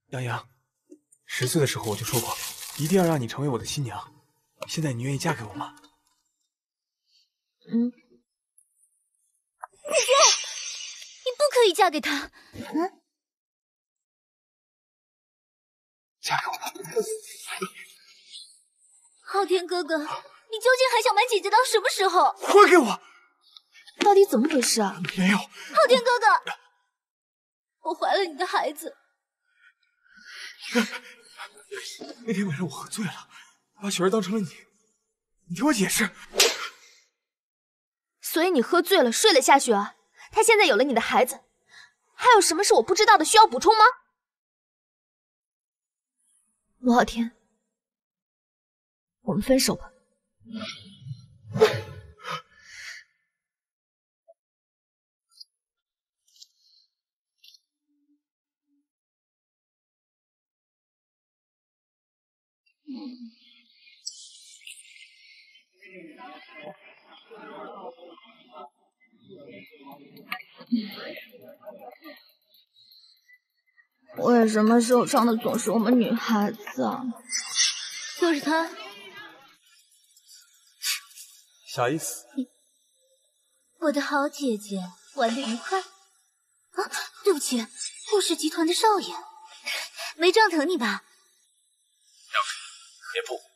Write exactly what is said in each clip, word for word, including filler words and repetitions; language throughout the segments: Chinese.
杨洋，十岁的时候我就说过，一定要让你成为我的新娘。现在你愿意嫁给我吗？ 嗯。不，你不可以嫁给他。嗯。 嫁给我吧。 昊天哥哥，你究竟还想瞒姐姐到什么时候？ 还给我！ 到底怎么回事啊？ 没有。 昊天哥哥，我怀了你的孩子。 那天晚上我喝醉了，把雪儿当成了你。你听我解释。 所以你喝醉了，睡了夏雪儿，她现在有了你的孩子，还有什么是我不知道的需要补充吗？罗昊天，我们分手吧。为什么受伤的总是我们女孩子啊？就是他。 啥意思？ 我的好姐姐，玩得愉快？啊，对不起，顾氏集团的少爷，没撞疼你吧？ 别碰！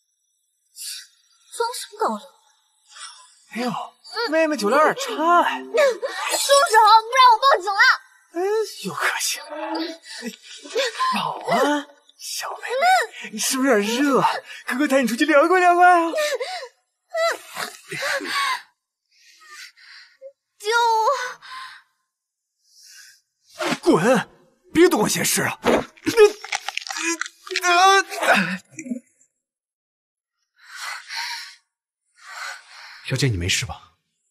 装什么高冷？ 哎呦，嗯、妹妹酒量有点差哎。 松手，不然我报警了。 哎，有个性。好啊，小妹妹，你是不是有点热？哥哥带你出去凉快凉快啊！ 就滚！别多管闲事啊！小姐，你没事吧？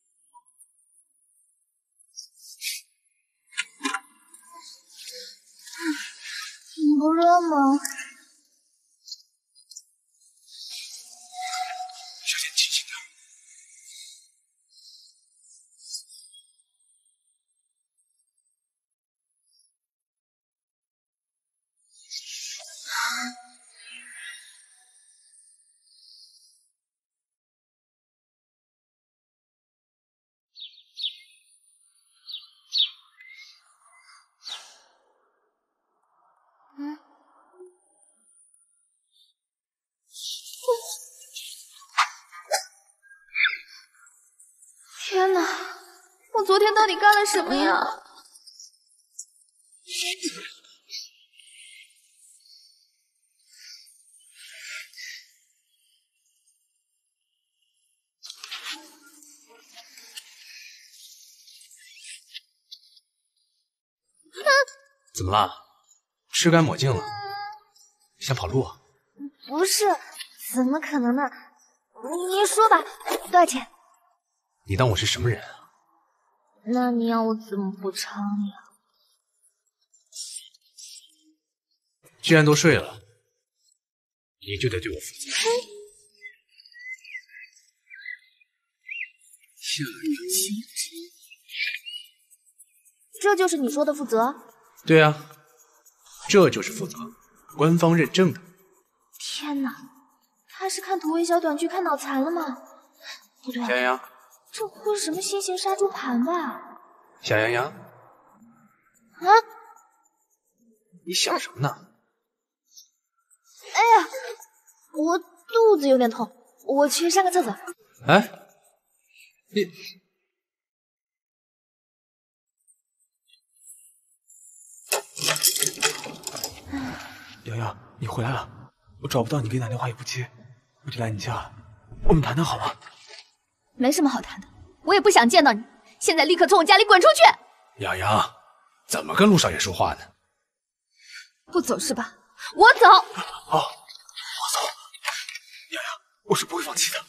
你不热吗？ 小姐，清醒点。 嗯。天哪！我昨天到底干了什么呀？ 怎么了？吃干抹净了？想跑路啊？ 不是，怎么可能呢？你说吧，多少钱？ 你当我是什么人啊？ 那你要我怎么补偿你啊？ 既然都睡了，你就得对我负责。夏阳， 这就是你说的负责？ 对啊，这就是负责，官方认证的。 天哪，他是看土味小短剧看脑残了吗？不对， 夏阳阳， 这不会是什么新型杀猪盘吧？ 夏阳阳， 啊！ 你想什么呢？ 哎呀，我肚子有点痛，我去上个厕所。 哎，你洋洋，你回来了，我找不到你，给你打电话也不接，我就来你家了。我们谈谈好吗？ 没什么好谈的，我也不想见到你，现在立刻从我家里滚出去！ 洋洋，怎么跟陆少爷说话呢？ 不走是吧？我走。 好，我走。洋洋，我是不会放弃的。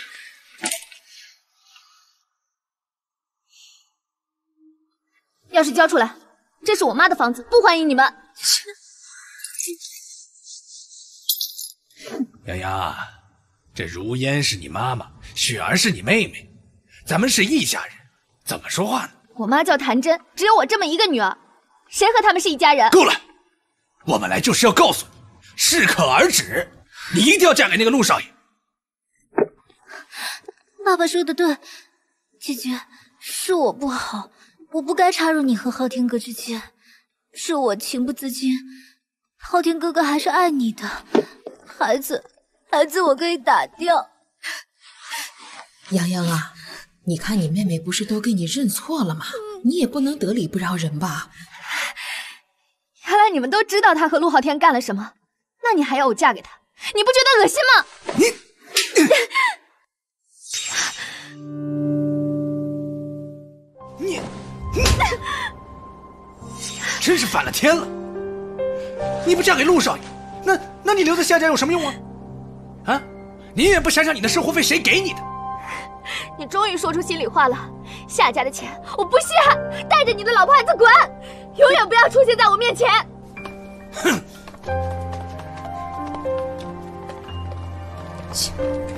钥匙交出来，这是我妈的房子，不欢迎你们。 洋洋，这如烟是你妈妈，雪儿是你妹妹，咱们是一家人，怎么说话呢？ 我妈叫谭真，只有我这么一个女儿，谁和他们是一家人？ 够了， 我们来就是要告诉你，适可而止，你一定要嫁给那个陆少爷。 爸爸说的对，姐姐，是我不好，我不该插入你和昊天哥之间，是我情不自禁。昊天哥哥还是爱你的，孩子，孩子我可以打掉。 洋洋啊，你看你妹妹不是都给你认错了吗？你也不能得理不饶人吧？ 原来你们都知道他和陆昊天干了什么，那你还要我嫁给他？你不觉得恶心吗？ 你，你，真是反了天了！你不嫁给陆少爷，那那你留在夏家有什么用啊？啊，你也不想想你的生活费谁给你的？ 你终于说出心里话了，夏家的钱我不稀罕，带着你的老婆孩子滚，永远不要出现在我面前。 哼！ 切！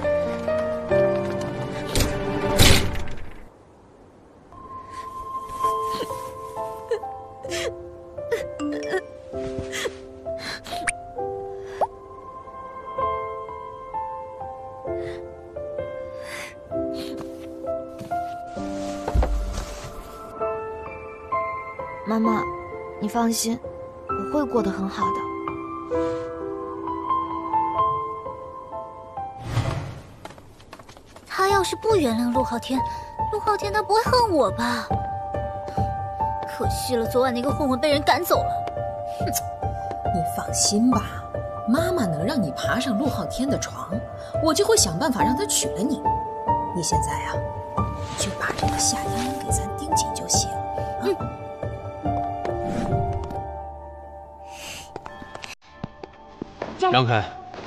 妈妈，你放心，我会过得很好的。 他要是不原谅陆昊天，陆昊天他不会恨我吧？可惜了，昨晚那个混混被人赶走了。 哼，你放心吧，妈妈能让你爬上陆昊天的床，我就会想办法让他娶了你。你现在呀、啊，就把这个夏泱泱给咱盯紧就行。嗯。 让开！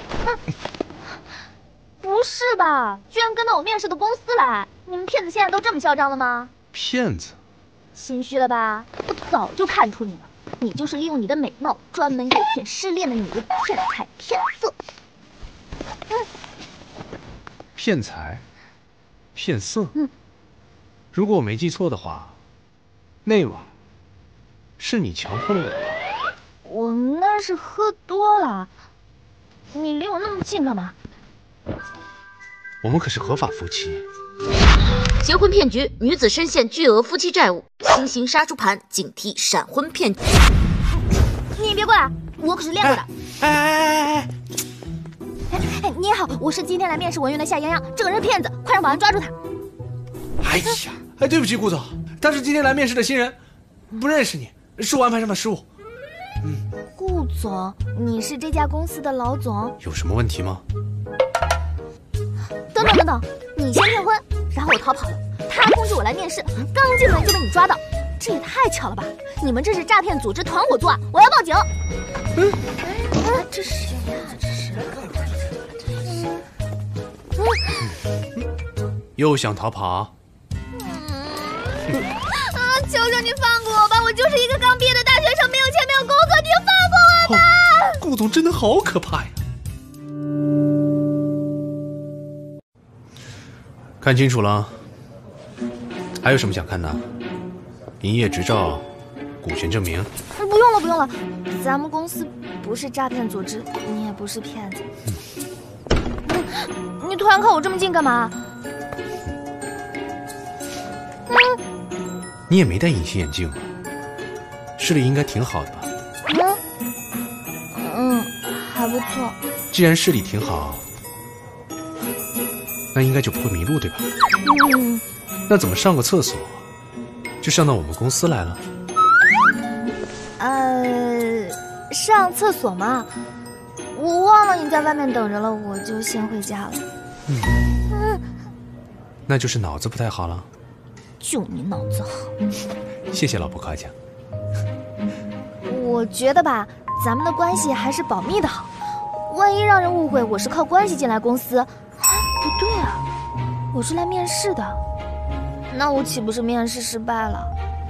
不是吧？居然跟到我面试的公司来！你们骗子现在都这么嚣张了吗？ 骗子？ 心虚了吧？我早就看出你了，你就是利用你的美貌，专门诱骗失恋的女人，骗财骗色。嗯。 骗财，骗色。 嗯。 如果我没记错的话，那晚是你强迫了我。 我那是喝多了。你离我那么近干嘛？ 我们可是合法夫妻。 结婚骗局，女子深陷巨额夫妻债务，新型杀猪盘，警惕闪婚骗局。 你别过来，我可是练过的。 哎哎哎哎！ 哎，你好，我是今天来面试文员的夏泱泱，这个人是骗子，快让保安抓住他。 哎呀，哎，对不起，顾总，他是今天来面试的新人，不认识你，是我安排上的失误。嗯， 顾总，你是这家公司的老总？ 有什么问题吗？ 等等等等，你先骗婚，然后我逃跑了，他通知我来面试，刚进门就被你抓到，这也太巧了吧！你们这是诈骗组织团伙作案，我要报警！ 嗯， 哎，这是谁呀？这是…… 嗯，又想逃跑？ 嗯啊！求求你放过我吧，我就是一个刚毕业的大学生，没有钱，没有工作，你放过我吧！ 哦，顾总真的好可怕呀！ 看清楚了，还有什么想看的？营业执照、股权证明。 不用了，不用了，咱们公司不是诈骗组织，你也不是骗子。嗯，你突然靠我这么近干嘛？嗯， 你也没戴隐形眼镜，视力应该挺好的吧？ 嗯，嗯，还不错。 既然视力挺好，那应该就不会迷路，对吧？ 嗯， 那怎么上个厕所就上到我们公司来了？ 呃，上厕所嘛，我忘了你在外面等着了，我就先回家了。 嗯， 嗯， 那就是脑子不太好了。 就你脑子好。 谢谢老婆夸奖。 我觉得吧，咱们的关系还是保密的好，万一让人误会我是靠关系进来公司，不对啊，我是来面试的，那我岂不是面试失败了？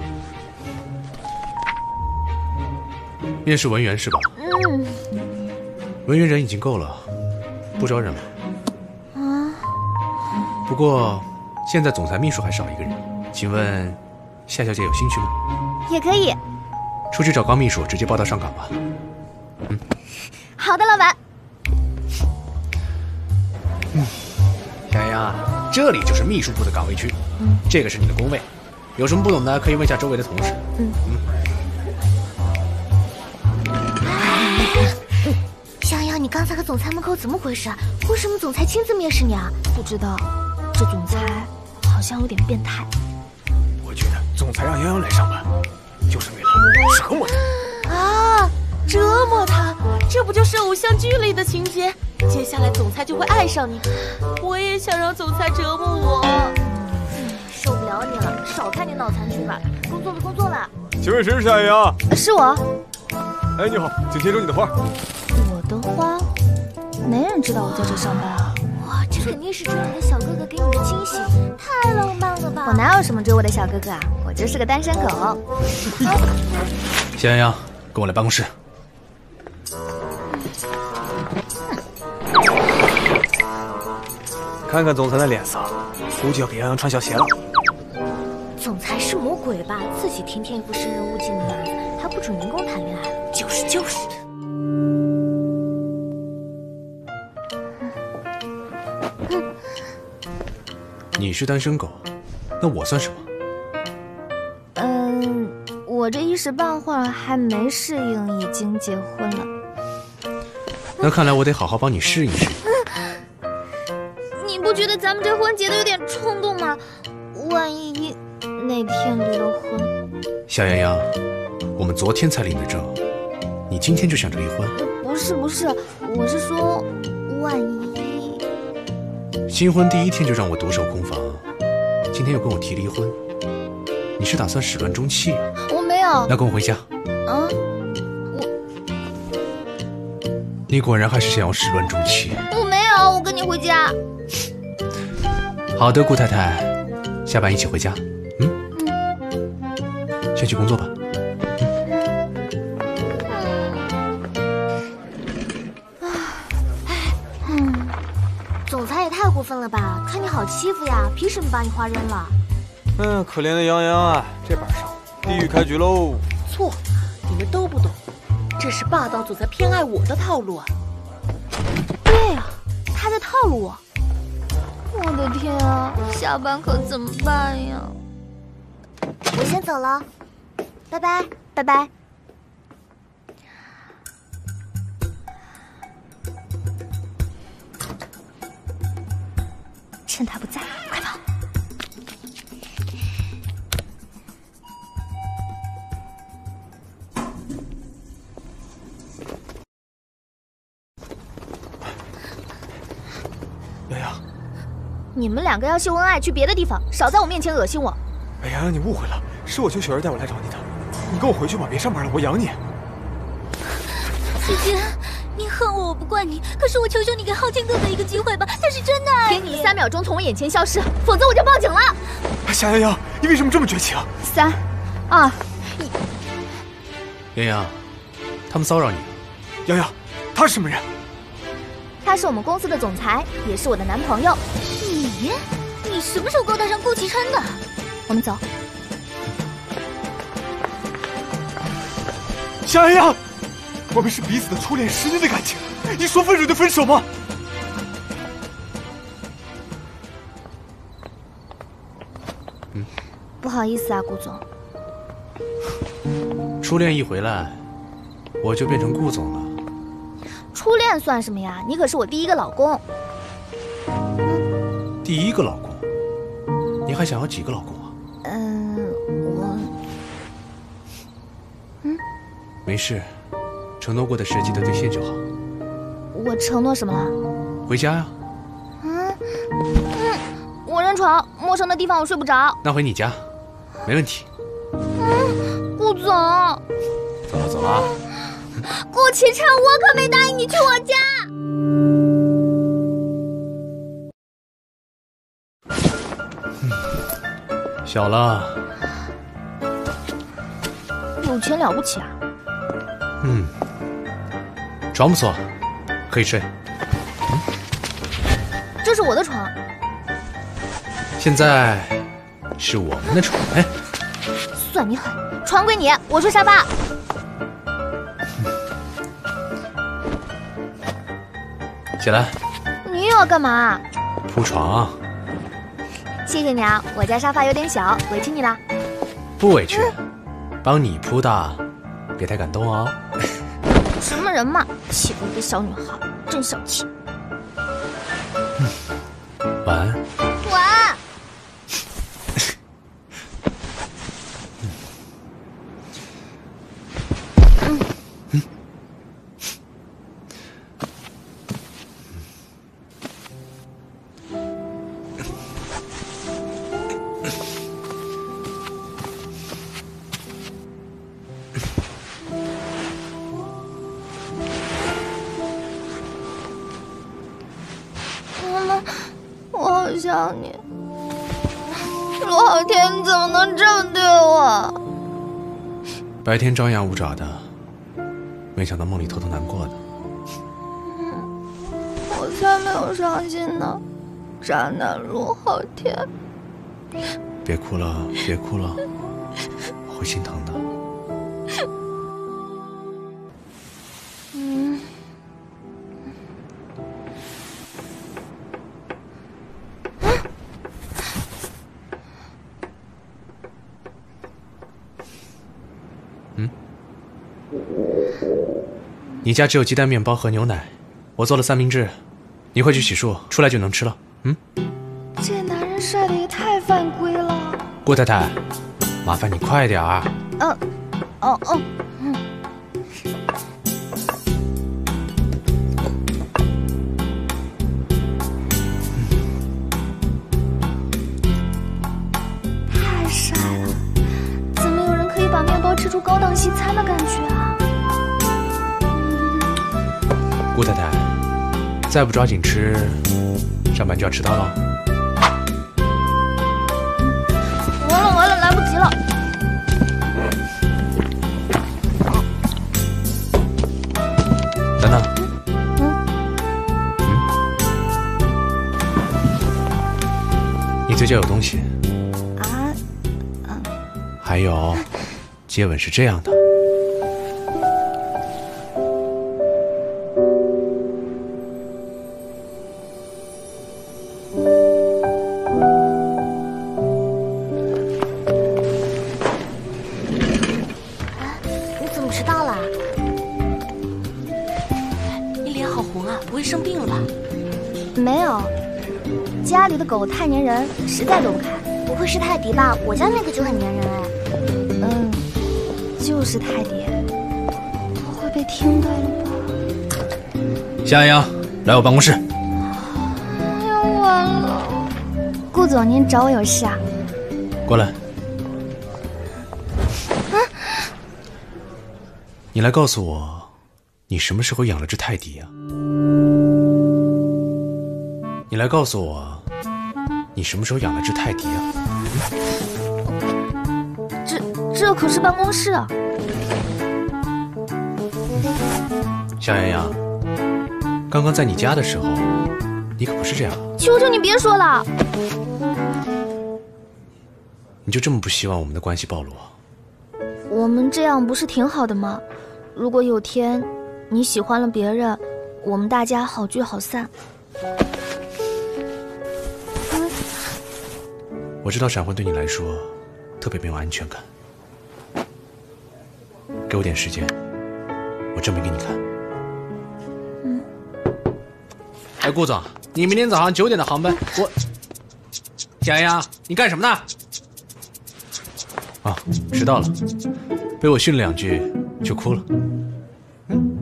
面试文员是吧？ 嗯。 文员人已经够了，不招人了。 啊。 不过现在总裁秘书还少一个人，请问夏小姐有兴趣吗？ 也可以。 出去找高秘书，直接报到上岗吧。 嗯， 好的，老板。 嗯，小杨洋，这里就是秘书部的岗位区，嗯，这个是你的工位，有什么不懂的可以问一下周围的同事。 嗯嗯。 小杨洋，你刚才和总裁门口怎么回事？为什么总裁亲自面试你啊？不知道，这总裁好像有点变态。 我觉得总裁让杨洋来上班，就是为了折磨他。 啊，折磨他，这不就是偶像剧里的情节？接下来总裁就会爱上你。我也想让总裁折磨我。 嗯，受不了你了，少看点脑残剧吧。工作了，工作了。 请问谁是夏阳阳？ 是我。 哎，你好，请接收你的花。 我的花？没人知道我在这上班啊。哇，这肯定是追你的小哥哥给你的惊喜，太浪漫了吧！我哪有什么追我的小哥哥啊，我就是个单身狗。 夏阳阳，跟我来办公室。 看看总裁的脸色，估计要给杨洋穿小鞋了。 总裁是魔鬼吧？自己天天一副生人勿近的样子，还不准员工谈恋爱？就是就是。 你是单身狗，那我算什么？ 嗯，我这一时半会儿还没适应，已经结婚了。 那看来我得好好帮你适应适应。 你不觉得咱们这婚结的有点冲动吗？万一那天离了婚…… 夏阳阳，我们昨天才领的证，你今天就想着离婚？ 不是不是，我是说，万一…… 新婚第一天就让我独守空房，今天又跟我提离婚，你是打算始乱终弃啊？ 我没有。 那跟我回家。 啊？我…… 你果然还是想要始乱终弃。 我没有，我跟你回家。 好的，顾太太，下班一起回家。嗯，嗯，先去工作吧。 嗯，总裁也太过分了吧！看你好欺负呀，凭什么把你花扔了？ 嗯，可怜的杨洋啊，这把上地狱开局喽！ 错，你们都不懂，这是霸道总裁偏爱我的套路啊！ 对呀，他在套路我。我的天啊，下班可怎么办呀？我先走了，拜拜，拜拜。趁他不在，快跑！ 洋洋， 你们两个要秀恩爱，去别的地方，少在我面前恶心我。 哎，洋洋，你误会了，是我求雪儿带我来找你的。你跟我回去吧，别上班了，我养你。 姐姐，你恨我，我不怪你。可是我求求你给昊天哥哥一个机会吧，他是真的爱你。 给你三秒钟从我眼前消失，否则我就报警了。 夏洋洋，你为什么这么绝情？ 三、二、一。 洋洋，他们骚扰你。 洋洋，他是什么人？ 他是我们公司的总裁，也是我的男朋友。 你，你什么时候勾搭上顾其琛的？ 我们走。 夏洋洋，我们是彼此的初恋，十年的感情，你说分手就分手吗？ 嗯， 不好意思啊，顾总。 初恋一回来，我就变成顾总了。 初恋算什么呀？你可是我第一个老公。 第一个老公？你还想要几个老公啊？ 嗯，我……嗯， 没事，承诺过的事记得兑现就好。 我承诺什么了？ 回家呀。 嗯嗯，我认床，陌生的地方我睡不着。 那回你家，没问题。 嗯，顾总。 走了走了。 顾其琛，我可没答应你去我家。 嗯，小了。 有钱了不起啊？ 嗯，床不错，可以睡。嗯， 这是我的床。 现在是我们的床。哎， 算你狠，床归你，我睡沙发。 起来。 你又要干嘛？ 铺床。 谢谢你啊，我家沙发有点小，委屈你了。 不委屈，帮你铺的，别太感动哦。 什么人嘛，欺负一个小女孩，真小气。 嗯，晚安。 晚安。 嗯嗯。 我好想你，陆浩天，你怎么能这么对我？ 白天张牙舞爪的，没想到梦里偷偷难过的。 嗯，我才没有伤心呢，渣男陆浩天。 别哭了，别哭了，会心疼的。 嗯。 你家只有鸡蛋面包和牛奶，我做了三明治，你快去洗漱，出来就能吃了。嗯， 这男人帅的也太犯规了。 顾太太，麻烦你快点儿。 嗯，哦哦，嗯。太帅了，怎么有人可以把面包吃出高档西餐的感觉啊？ 顾太太，再不抓紧吃，上班就要迟到了。 完了完了，来不及了！ 等等。 嗯嗯，你嘴角有东西。 啊啊！ 还有，接吻是这样的。 没有，家里的狗太粘人，实在躲不开。 不会是泰迪吧？我家那个就很粘人哎。 嗯，就是泰迪。我会被听到了吧？ 夏洋洋，来我办公室。 哎呀，完了！顾总，您找我有事啊？ 过来。 啊！ 你来告诉我，你什么时候养了只泰迪啊？你来告诉我，你什么时候养了只泰迪啊？ 这这可是办公室啊！ 夏洋洋，刚刚在你家的时候，你可不是这样。 求求你别说了！ 你就这么不希望我们的关系暴露啊？ 我们这样不是挺好的吗？如果有天你喜欢了别人，我们大家好聚好散。 我知道闪婚对你来说特别没有安全感，给我点时间，我证明给你看。 嗯。 哎，顾总，你明天早上九点的航班，我。夏洋，你干什么呢？啊，迟到了，被我训了两句就哭了。嗯。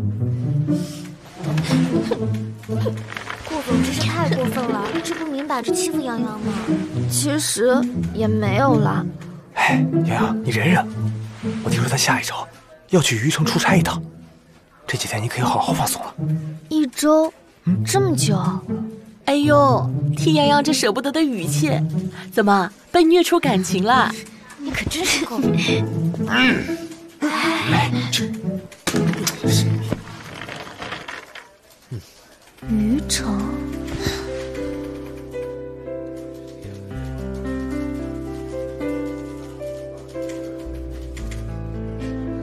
顾总真是太过分了，一直不明摆着欺负洋洋呢。 其实也没有啦。 哎，洋洋，你忍忍。我听说他下一周要去余城出差一趟，这几天你可以好好放松了。 一周？嗯，这么久？ 哎呦，听洋洋这舍不得的语气，怎么被虐出感情了？ 你可真是够。 嗯。哎，这。 余城。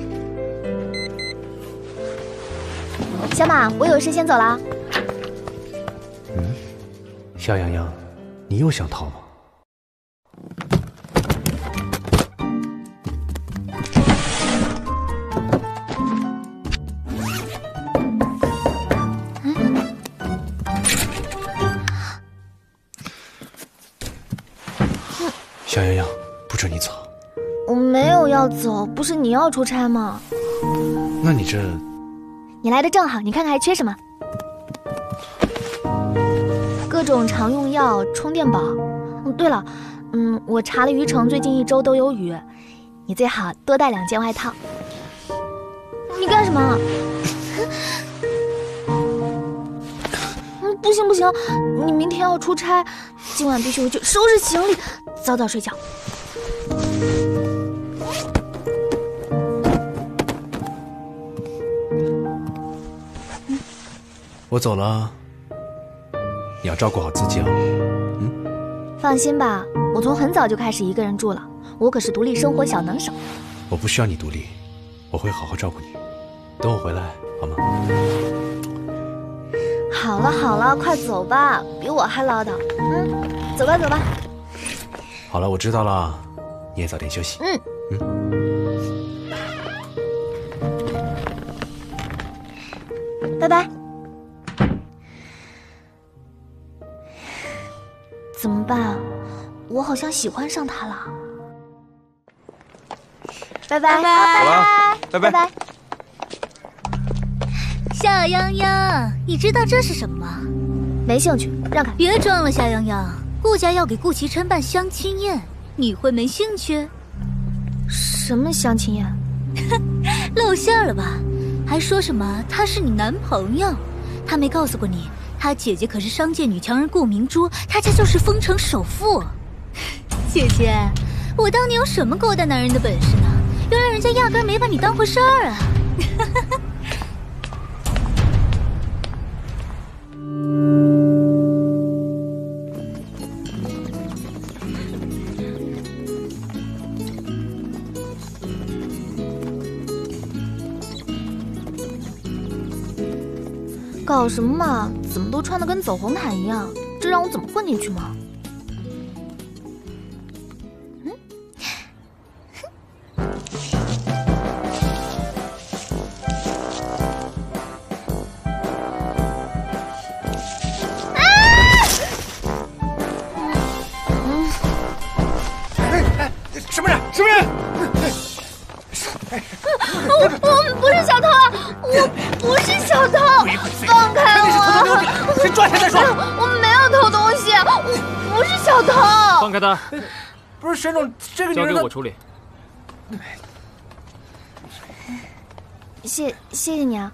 小马，我有事先走了。 夏洋洋，你又想逃吗？夏洋洋，不准你走。 我没有要走，不是你要出差吗？ 那你这…… 你来的正好，你看看还缺什么？各种常用药、充电宝。嗯，对了，嗯，我查了余城最近一周都有雨，你最好多带两件外套。你干什么？嗯，不行不行，你明天要出差，今晚必须回去收拾行李，早早睡觉。 我走了，你要照顾好自己啊。嗯， 放心吧，我从很早就开始一个人住了，我可是独立生活小能手。 我不需要你独立，我会好好照顾你。等我回来好吗？ 好了好了，快走吧，比我还唠叨。嗯，走吧走吧。 好了，我知道了，你也早点休息。 嗯嗯，拜拜。怎么办？我好像喜欢上他了。拜拜好了，拜拜拜。 夏洋洋，你知道这是什么吗？ 没兴趣，让开。 别装了，夏洋洋，顾家要给顾其琛办相亲宴，你会没兴趣？ 什么相亲宴？ 露馅了吧？还说什么他是你男朋友？他没告诉过你，他姐姐可是商界女强人顾明珠，他家就是丰城首富。姐姐，我当你有什么勾搭男人的本事呢？原来人家压根没把你当回事儿啊！ 搞什么嘛？怎么都穿得跟走红毯一样？这让我怎么混进去嘛？嗯，啊！嗯， 哎哎，什么人？什么人？ 我我不是小偷啊！我不是小偷，放开我！ 先抓起来再说。 我没有偷东西，我不是小偷。 放开他！ 不是沈总，这个女交人给我处理。 谢谢谢你啊！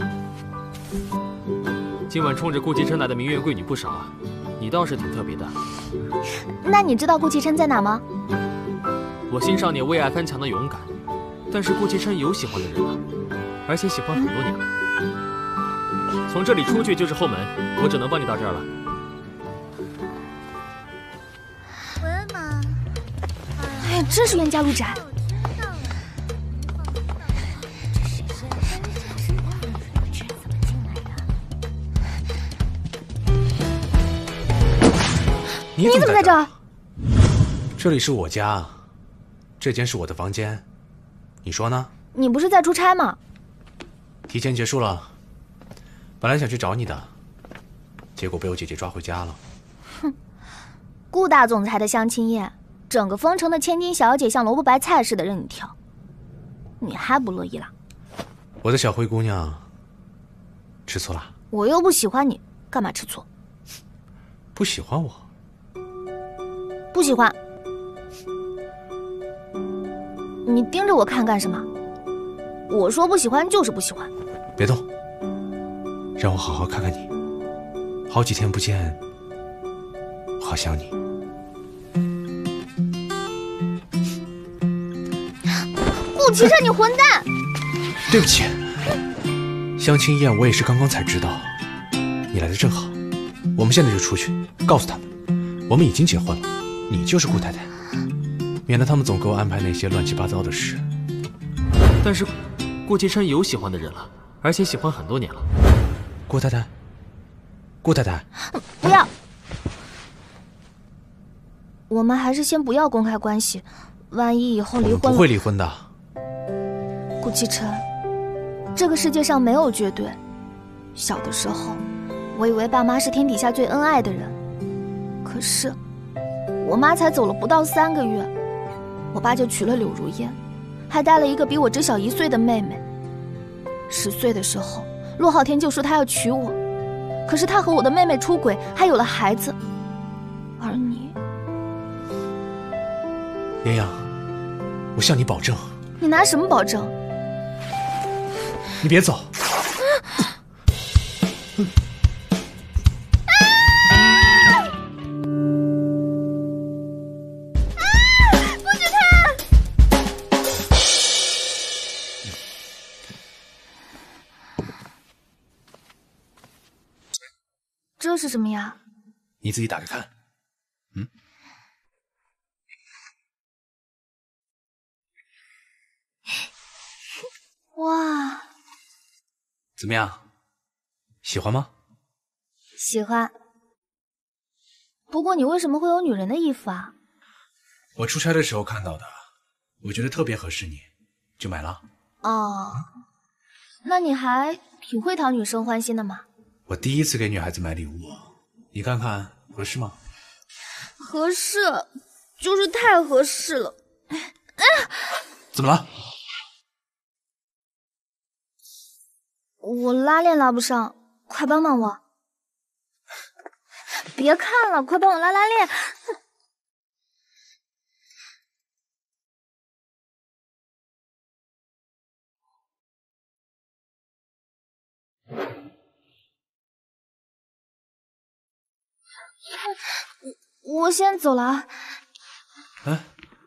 今晚冲着顾其琛来的名媛贵女不少啊，你倒是挺特别的。 那你知道顾其琛在哪吗？ 我欣赏你为爱翻墙的勇敢，但是顾其琛有喜欢的人了，而且喜欢很多年了。从这里出去就是后门，我只能帮你到这儿了。 喂嘛？ 哎，真是冤家路窄。 你怎么在这儿？ 这里是我家，这间是我的房间，你说呢？ 你不是在出差吗？ 提前结束了，本来想去找你的，结果被我姐姐抓回家了。 哼，顾大总裁的相亲宴，整个丰城的千金小姐像萝卜白菜似的任你挑，你还不乐意啦？ 我的小灰姑娘，吃醋啦？ 我又不喜欢你，干嘛吃醋？ 不喜欢我？ 不喜欢。你盯着我看干什么？我说不喜欢就是不喜欢。 别动，让我好好看看你。好几天不见，我好想你。 顾其琛，你混蛋！ 对不起，相亲宴我也是刚刚才知道，你来的正好。我们现在就出去，告诉他们，我们已经结婚了，你就是顾太太，免得他们总给我安排那些乱七八糟的事。 但是，顾其琛有喜欢的人了，而且喜欢很多年了。 顾太太，顾太太， 不要！ 我们还是先不要公开关系，万一以后离婚了。 不会离婚的。 顾其琛，这个世界上没有绝对。小的时候，我以为爸妈是天底下最恩爱的人，可是我妈才走了不到三个月，我爸就娶了柳如烟，还带了一个比我只小一岁的妹妹。十岁的时候，陆昊天就说他要娶我，可是他和我的妹妹出轨，还有了孩子。而你， 洋洋，我向你保证。 你拿什么保证？ 你别走。 这是什么呀？ 你自己打开看。嗯。 哇， 怎么样？喜欢吗？ 喜欢。不过你为什么会有女人的衣服啊？ 我出差的时候看到的，我觉得特别合适你，就买了。 哦，那你还挺会讨女生欢心的嘛。 我第一次给女孩子买礼物，你看看合适吗？ 合适，就是太合适了。哎， 怎么了？ 我拉链拉不上，快帮帮我！别看了，快帮我拉拉链！我我先走了啊。 哎，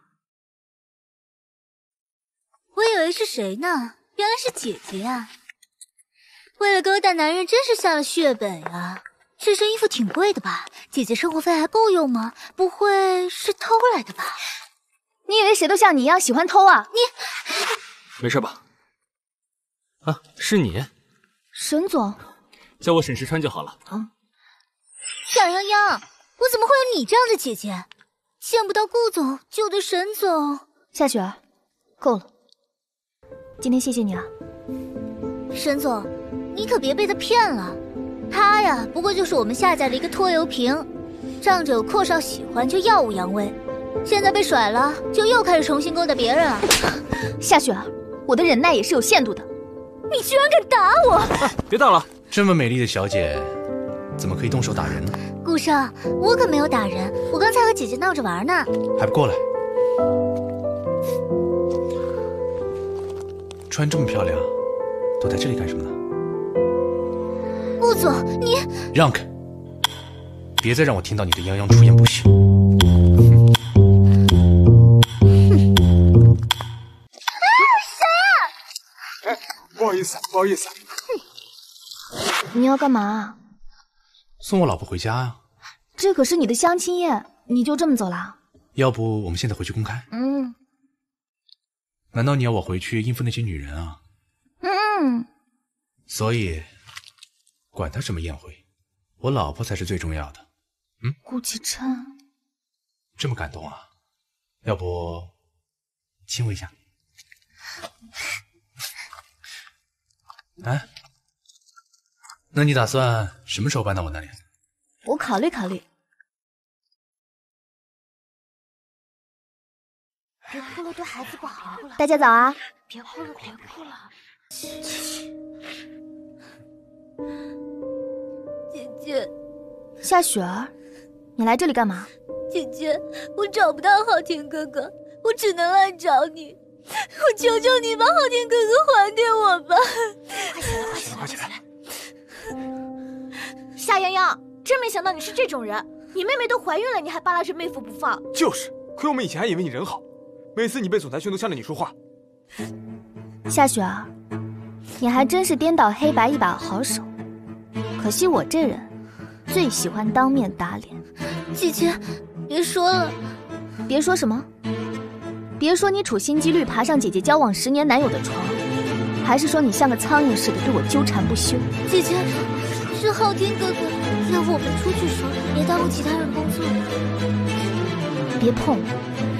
我以为是谁呢，原来是姐姐呀。为了勾搭男人，真是下了血本呀！这身衣服挺贵的吧？姐姐生活费还够用吗？不会是偷来的吧？ 你以为谁都像你一样喜欢偷啊？ 你没事吧？啊，是你， 沈总， 叫我沈石川就好了。 啊， 小泱泱，我怎么会有你这样的姐姐？见不到顾总就对沈总。 夏雪儿，够了，今天谢谢你啊。 沈总，你可别被他骗了，他呀不过就是我们夏家的一个拖油瓶，仗着有阔少喜欢就耀武扬威，现在被甩了，就又开始重新勾搭别人了。 夏雪儿，我的忍耐也是有限度的，你居然敢打我！ 啊、别打了， 这么美丽的小姐，怎么可以动手打人呢？ 顾少，我可没有打人，我刚才和姐姐闹着玩呢。 还不过来？穿这么漂亮，躲在这里干什么呢？ 顾总，你让开！别再让我听到你对泱泱出言不逊。 哎，不好意思，不好意思。 你要干嘛？ 送我老婆回家啊。 这可是你的相亲宴，你就这么走了？ 要不我们现在回去公开？ 嗯。 难道你要我回去应付那些女人啊？ 嗯。 所以，管他什么宴会，我老婆才是最重要的。嗯。 顾其琛， 这么感动啊？要不亲我一下？哎，那你打算什么时候搬到我那里？ 我考虑考虑。 别哭了，对孩子不好。 大家早啊！ 别哭了，别哭了。 姐姐， 夏雪儿，你来这里干嘛？ 姐姐，我找不到昊天哥哥，我只能来找你。我求求你把昊天哥哥还给我吧！ 快起来，快起来， 快起来！ 夏泱泱，真没想到你是这种人。你妹妹都怀孕了，你还扒拉着妹夫不放。 就是，亏我们以前还以为你人好，每次你被总裁训都向着你说话。 夏雪儿，你还真是颠倒黑白一把好手。可惜我这人最喜欢当面打脸。 姐姐，别说了。 别说什么？别说你处心积虑爬上姐姐交往十年男友的床，还是说你像个苍蝇似的对我纠缠不休？ 姐姐，是昊天哥哥，要不我们出去说，别耽误其他人工作。 别碰我。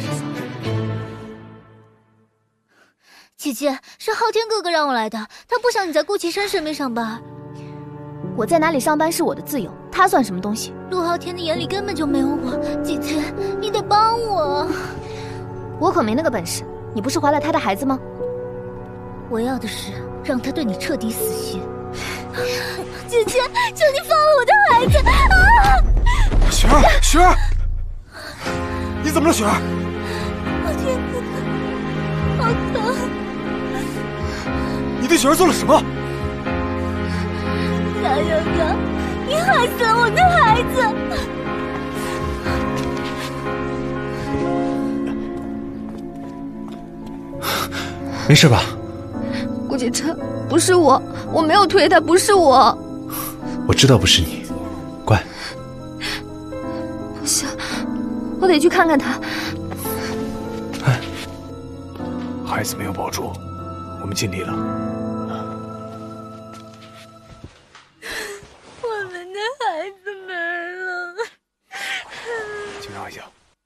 姐姐，是昊天哥哥让我来的，他不想你在顾其琛身边上班。 我在哪里上班是我的自由，他算什么东西？ 陆昊天的眼里根本就没有我，姐姐，你得帮我。 我可没那个本事。你不是怀了他的孩子吗？ 我要的是让他对你彻底死心。姐姐，求你放了我的孩子！啊！ 雪儿，雪儿，你怎么了，雪儿？ 昊天哥哥，好疼！ 你对雪儿做了什么？ 夏阳阳，你害死了我的孩子！ 没事吧？ 顾启琛，不是我，我没有推他，不是我。 我知道不是你，乖。 不行，我得去看看他。 哎，孩子没有保住，我们尽力了。 我们的孩子没了。 请让一下。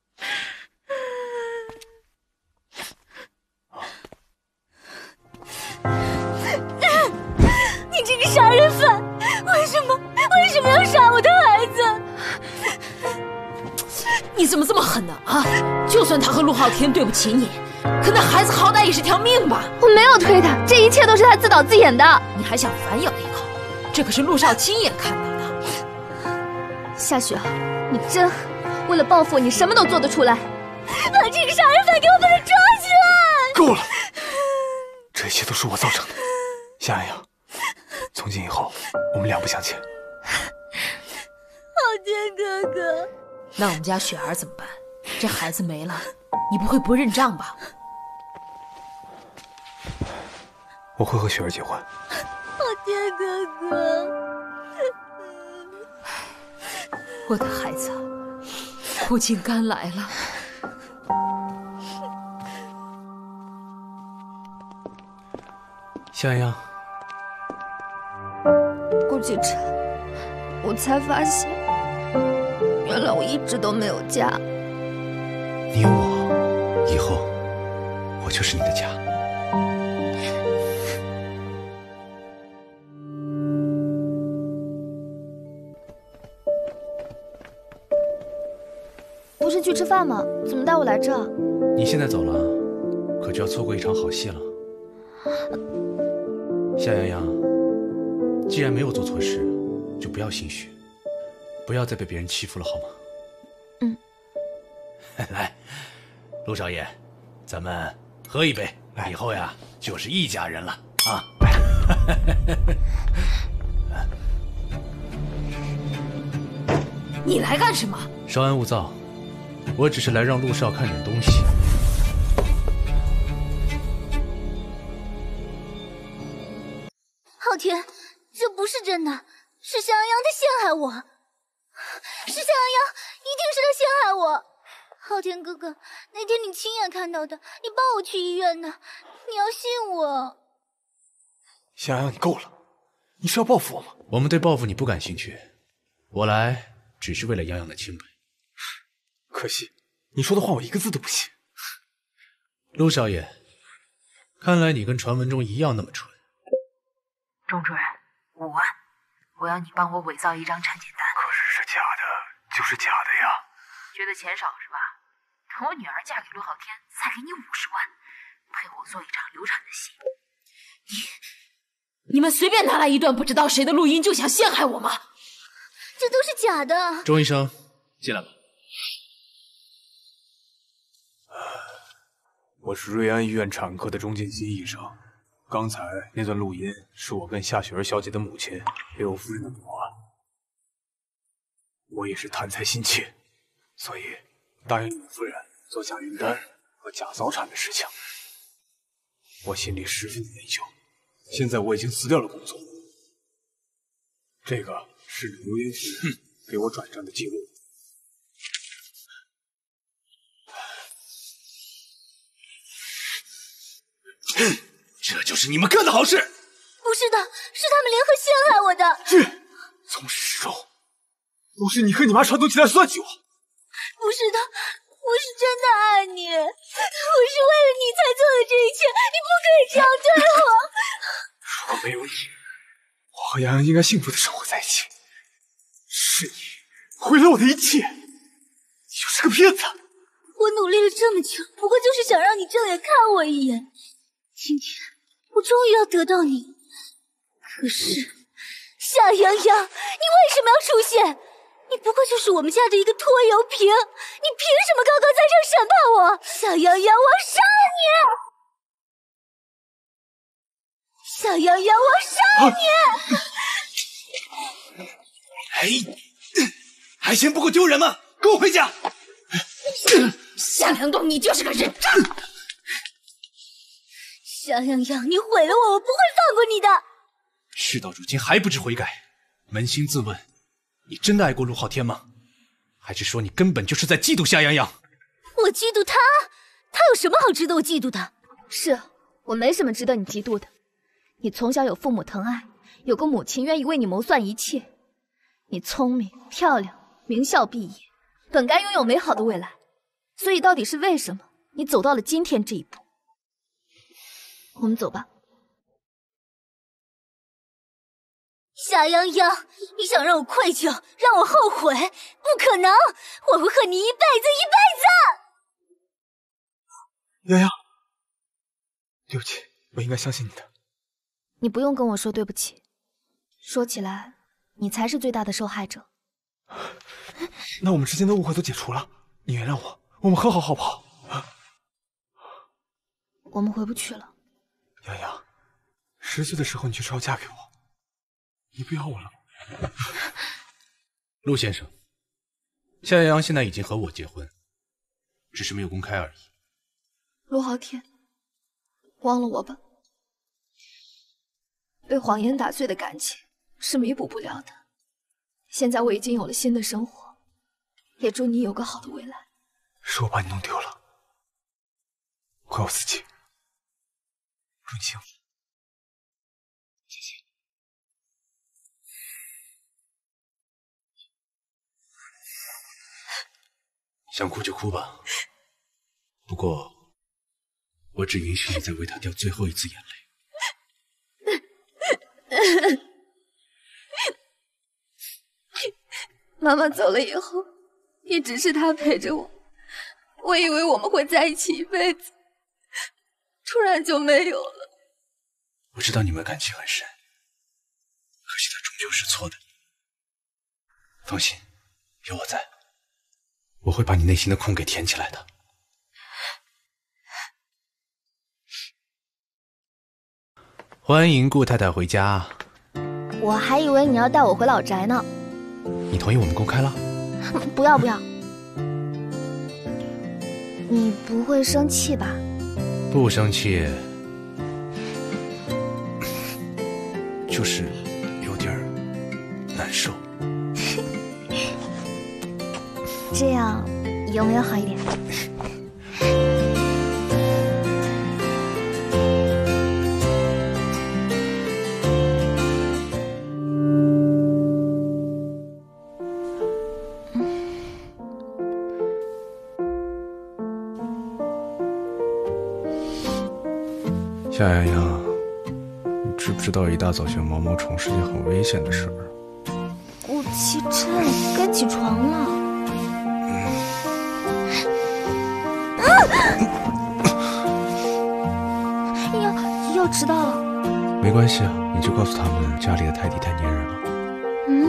你这个杀人犯，为什么为什么要杀我的孩子？ 你怎么这么狠呢？啊！就算他和陆昊天对不起你，可那孩子好歹也是条命吧？ 我没有推他，这一切都是他自导自演的。 你还想反咬一口？这可是陆少亲眼看到的。 夏雪，你真狠！为了报复，你什么都做得出来。 把这个杀人犯给我把他抓起来！ 够了，这一切都是我造成的。夏阳阳，从今以后我们两不相欠。 昊天哥哥， 那我们家雪儿怎么办？这孩子没了，你不会不认账吧？ 我会和雪儿结婚。 昊天哥哥， 我的孩子，苦尽甘来了。 夏阳阳， 顾启琛，我才发现，原来我一直都没有家。 你有我，以后我就是你的家。 不是去吃饭吗？怎么带我来这？ 你现在走了，可就要错过一场好戏了。夏阳阳，既然没有做错事，就不要心虚，不要再被别人欺负了，好吗？ 嗯。 来，陆少爷，咱们喝一杯，以后呀就是一家人了啊！ 你来干什么？ 稍安勿躁，我只是来让陆少看点东西。 昊天，这不是真的，是夏阳阳他陷害我，是夏阳阳，一定是他陷害我。昊天哥哥，那天你亲眼看到的，你抱我去医院的，你要信我。 夏阳阳，你够了，你是要报复我吗？ 我们对报复你不感兴趣，我来只是为了洋洋的清白。 可惜，你说的话我一个字都不信。 陆少爷，看来你跟传闻中一样那么蠢。 钟主任，五万，我要你帮我伪造一张产检单。 可是是假的，就是假的呀。 觉得钱少是吧？等我女儿嫁给陆昊天，再给你五十万，陪我做一场流产的戏。 你你们随便拿来一段不知道谁的录音，就想陷害我吗？ 这都是假的。 钟医生，进来吧。 我是瑞安医院产科的钟建新医生。刚才那段录音是我跟夏雪儿小姐的母亲刘夫人的报案。我也是贪财心切，所以答应刘夫人做假孕单和假早产的事情。我心里十分的内疚。现在我已经辞掉了工作。这个是刘云夫人给我转账的记录。 这就是你们干的好事？ 不是的，是他们联合陷害我的。 是，从始至终都是你和你妈传宗接代算计我。 不是的， 我是真的爱你，我是为了你才做的这一切，你不可以这样对我。 如果没有你，我和洋洋应该幸福的生活在一起。是你毁了我的一切，你就是个骗子。 我努力了这么久，不过就是想让你正眼看我一眼。今天我终于要得到你，可是夏洋洋，你为什么要出现？你不过就是我们家的一个拖油瓶，你凭什么高高在上审判我？夏洋洋，我杀你！夏洋洋，我杀你！ 哎，还嫌不够丢人吗？跟我回家！ 夏良东，你就是个人渣！ 夏洋洋，你毁了我，我不会放过你的！ 事到如今还不知悔改，扪心自问，你真的爱过陆昊天吗？还是说你根本就是在嫉妒夏洋洋？ 我嫉妒他？他有什么好值得我嫉妒的？ 是我没什么值得你嫉妒的。你从小有父母疼爱，有个母亲愿意为你谋算一切。你聪明漂亮，名校毕业，本该拥有美好的未来。所以到底是为什么你走到了今天这一步？我们走吧。 夏洋洋，你想让我愧疚，让我后悔？不可能，我会恨你一辈子一辈子！ 洋洋，对不起，我应该相信你的。 你不用跟我说对不起，说起来，你才是最大的受害者。 那我们之间的误会都解除了，你原谅我，我们和好好不好？ 我们回不去了。 洋洋，十岁的时候你就说要嫁给我，你不要我了吗？ 陆先生，夏洋洋现在已经和我结婚，只是没有公开而已。 陆昊天，忘了我吧。被谎言打碎的感情是弥补不了的。现在我已经有了新的生活，也祝你有个好的未来。 是我把你弄丢了，怪我自己。祝你幸福。谢谢。 想哭就哭吧，不过我只允许你再为他掉最后一次眼泪。 妈妈走了以后，一直是他陪着我，我以为我们会在一起一辈子，突然就没有了。 我知道你们感情很深，可惜他终究是错的。放心，有我在，我会把你内心的空给填起来的。欢迎顾太太回家。 我还以为你要带我回老宅呢。 你同意我们公开了？ 不要不要。你不会生气吧？ 不生气，就是有点难受。 这样有没有好一点？ 夏洋洋，你知不知道一大早学毛毛虫是件很危险的事儿？ 顾其琛，该起床了。要要迟到了。 没关系啊，你就告诉他们家里的泰迪太粘人了。 嗯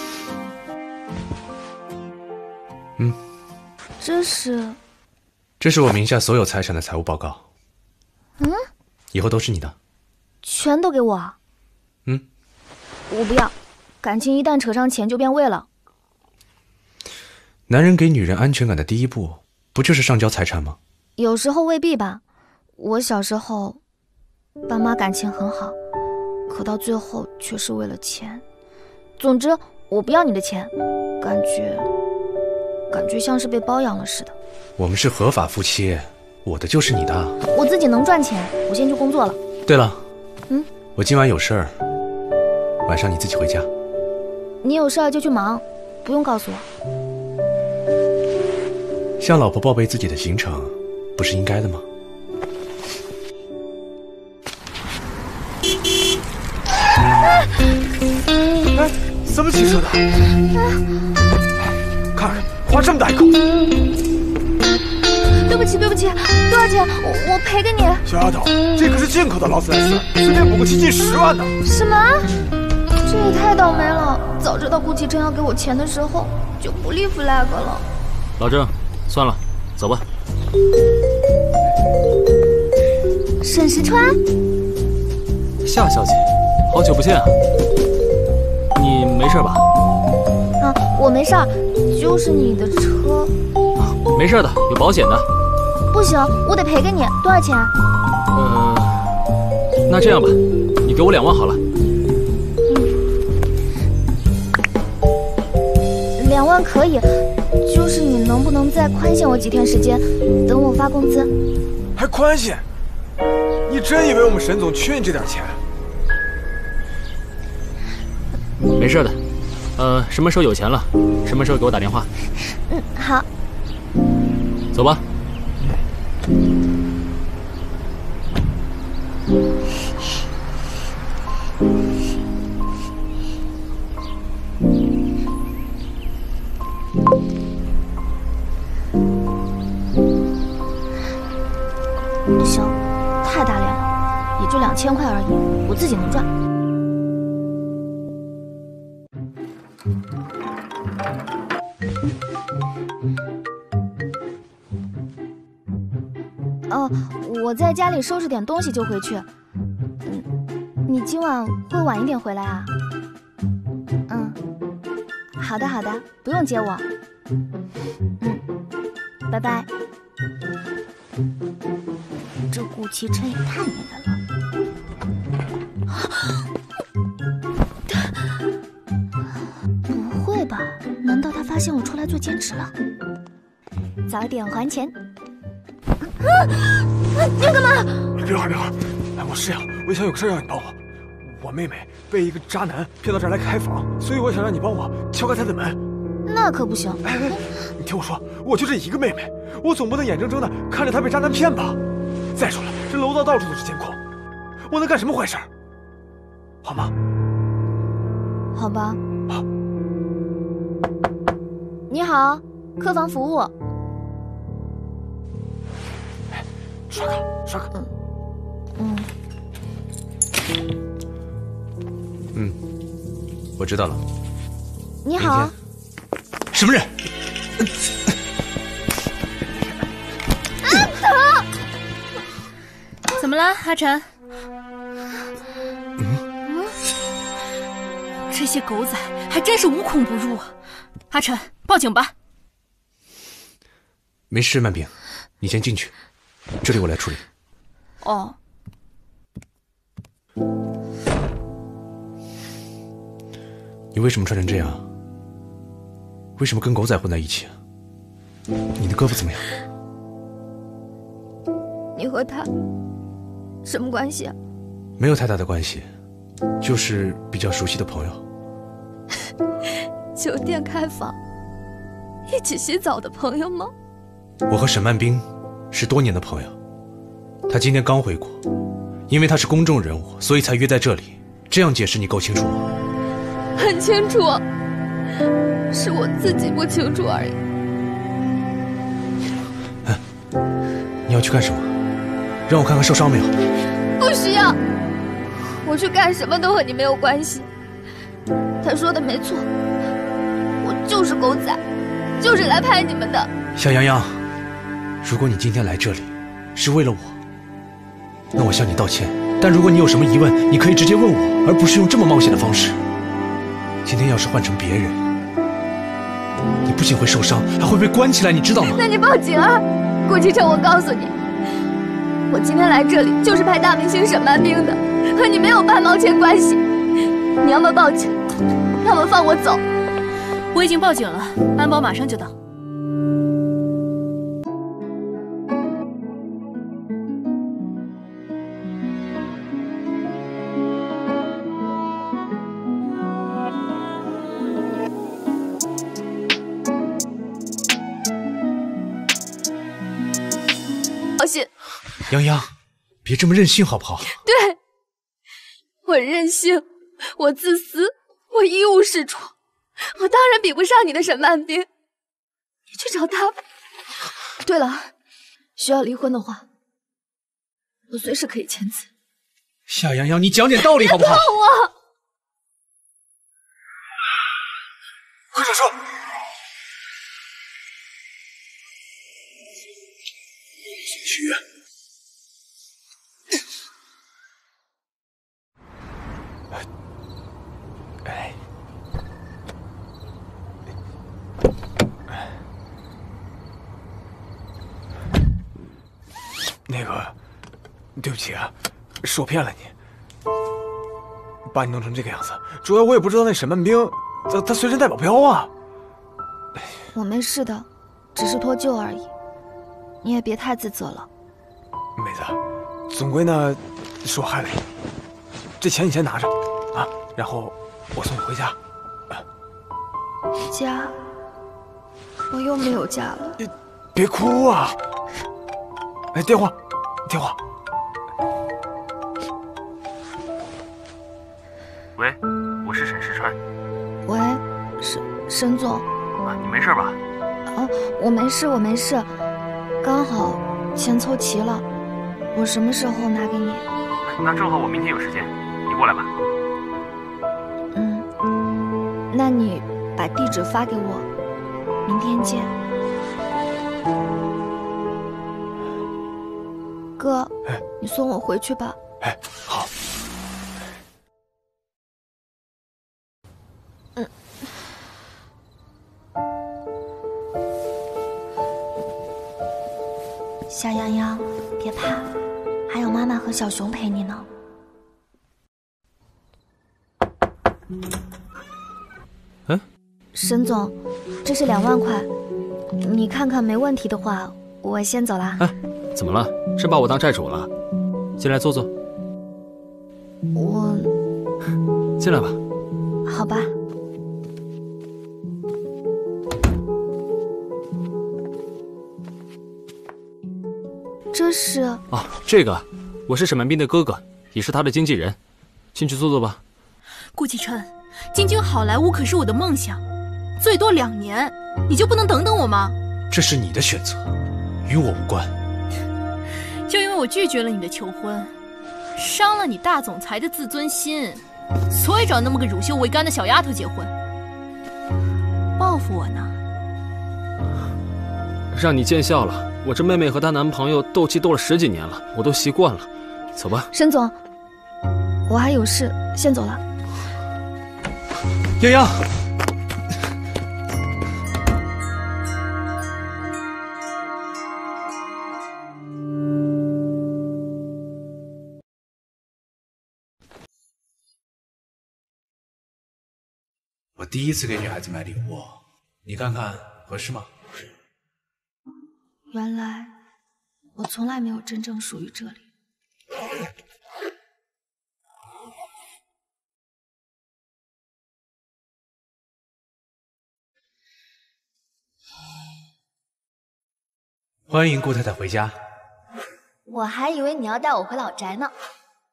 嗯， 这是这是我名下所有财产的财务报告。 嗯。 以后都是你的， 全都给我。 嗯， 我不要，感情一旦扯上钱就变味了。 男人给女人安全感的第一步，不就是上交财产吗？ 有时候未必吧。我小时候，爸妈感情很好，可到最后却是为了钱。总之，我不要你的钱，感觉，感觉像是被包养了似的。 我们是合法夫妻。我的就是你的， 我自己能赚钱，我先去工作了。 对了， 嗯， 我今晚有事儿，晚上你自己回家。 你有事儿就去忙，不用告诉我。 向老婆报备自己的行程，不是应该的吗？ 哎，怎么骑车的？看看，花这么大一口。 对不起，对不起，多少钱？我我赔给你。 小丫头，这可是进口的劳斯莱斯，随便补个漆近十万呢。 什么？这也太倒霉了！早知道顾启琛要给我钱的时候，就不立 flag 了。 老郑，算了，走吧。 沈石川， 夏小姐，好久不见啊！你没事吧？ 啊，我没事儿，就是你的车。 啊，没事的，有保险的。 不行，我得赔给你，多少钱？ 呃，那这样吧，你给我两万好了。 嗯，两万可以，就是你能不能再宽限我几天时间，等我发工资？ 还宽限？你真以为我们沈总缺你这点钱？ 没事的，呃，什么时候有钱了，什么时候给我打电话。 嗯，好。 走吧。 行，太大脸了，也就两千块而已，我自己能赚。哦，我在家里收拾点东西就回去。嗯，你今晚会晚一点回来啊？嗯，好的好的，不用接我。嗯，拜拜。这顾启琛也太粘人了。不会吧？难道他发现我出来做兼职了？早点还钱。啊！你干嘛？ 别喊别喊！哎，我是呀，我想有个事让你帮我。我妹妹被一个渣男骗到这儿来开房，所以我想让你帮我敲开她的门。 那可不行！ 哎，你听我说，我就这一个妹妹，我总不能眼睁睁的看着她被渣男骗吧？再说了，这楼道到处都是监控，我能干什么坏事？好吗？ 好吧。 好。 你好，客房服务。 哎，刷卡，刷卡。 嗯。 嗯。嗯，我知道了。 你好。 什么人？ 啊！ 怎么了，阿晨？ 嗯， 这些狗仔还真是无孔不入啊！阿晨，报警吧。 没事，曼冰，你先进去，这里我来处理。 哦。 你为什么穿成这样？为什么跟狗仔混在一起啊？你的胳膊怎么样？ 你和他什么关系啊？ 没有太大的关系，就是比较熟悉的朋友。 酒店开房，一起洗澡的朋友吗？ 我和沈曼冰是多年的朋友，他今天刚回国，因为他是公众人物，所以才约在这里。这样解释你够清楚吗？ 很清楚，是我自己不清楚而已。 你要去干什么？让我看看受伤没有。 不需要，我去干什么都和你没有关系。他说的没错，我就是狗仔，就是来拍你们的。 夏洋洋，如果你今天来这里是为了我，那我向你道歉。但如果你有什么疑问，你可以直接问我，而不是用这么冒险的方式。今天要是换成别人，你不仅会受伤，还会被关起来，你知道吗？ 那你报警啊！顾启琛，我告诉你，我今天来这里就是拍大明星沈曼冰的，和你没有半毛钱关系。你要么报警，要么放我走。 我已经报警了，安保马上就到。 泱泱，别这么任性好不好？ 对，我任性，我自私，我一无是处，我当然比不上你的沈曼冰。你去找他吧。对了，需要离婚的话，我随时可以签字。 夏泱泱，你讲点道理好不好？ 我。 快点说！许哎，那个，对不起啊，是我骗了你，把你弄成这个样子。主要我也不知道那沈曼冰，他他随身带保镖啊。 我没事的，只是脱臼而已，你也别太自责了。 妹子，总归呢，是我害了你。这钱你先拿着啊，然后我送你回家。 家，我又没有家了。 你别哭啊！哎，电话，电话。 喂，我是沈石川。 喂，沈沈总。 啊，你没事吧？ 啊，我没事，我没事，刚好钱凑齐了，我什么时候拿给你？ 那正好我明天有时间，你过来吧。 嗯，那你把地址发给我，明天见。哥，你送我回去吧。 哎，好。 嗯。夏泱泱，别怕，还有妈妈和小熊陪你呢。 嗯， 沈总，这是两万块，你看看没问题的话，我先走啦。 哎，怎么了？是把我当债主了？进来坐坐。 我进来吧。 好吧。这是哦，这个我是沈曼冰的哥哥，也是他的经纪人，进去坐坐吧。 顾启琛，进军好莱坞可是我的梦想，最多两年，你就不能等等我吗？ 这是你的选择，与我无关。 就因为我拒绝了你的求婚，伤了你大总裁的自尊心，所以找那么个乳臭未干的小丫头结婚，报复我呢？ 让你见笑了。我这妹妹和她男朋友斗气斗了十几年了，我都习惯了。走吧。 沈总，我还有事，先走了。 泱泱，我第一次给女孩子买礼物，你看看合适吗？ 原来我从来没有真正属于这里。 欢迎顾太太回家。 我还以为你要带我回老宅呢。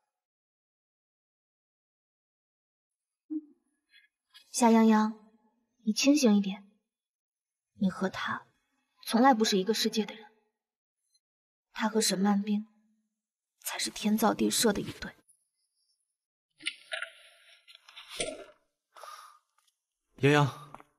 夏泱泱，你清醒一点，你和他从来不是一个世界的人，他和沈曼冰才是天造地设的一对。 泱泱，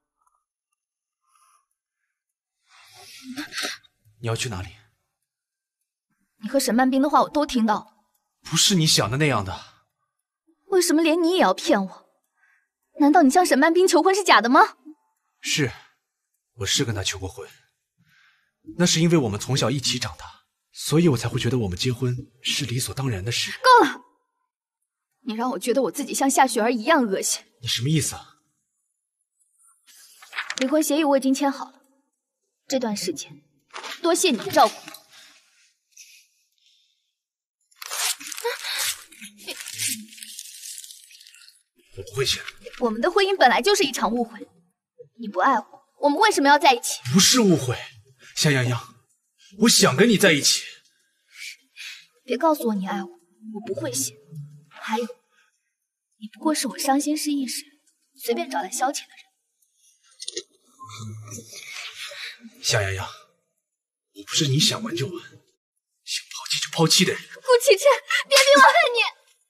你要去哪里？ 你和沈曼冰的话我都听到， 不是你想的那样的。 为什么连你也要骗我？难道你向沈曼冰求婚是假的吗？ 是，我是跟他求过婚，那是因为我们从小一起长大，所以我才会觉得我们结婚是理所当然的事。 够了！你让我觉得我自己像夏雪儿一样恶心。 你什么意思啊？ 离婚协议我已经签好了，这段时间多谢你的照顾。 我不会签。 我们的婚姻本来就是一场误会，你不爱我，我们为什么要在一起？ 不是误会，夏泱泱，我想跟你在一起。 别告诉我你爱我，我不会信。还有，你不过是我伤心失意时随便找来消遣的人。 夏洋洋，我不是你想玩就玩，想抛弃就抛弃的人。 顾启琛，别逼我恨你！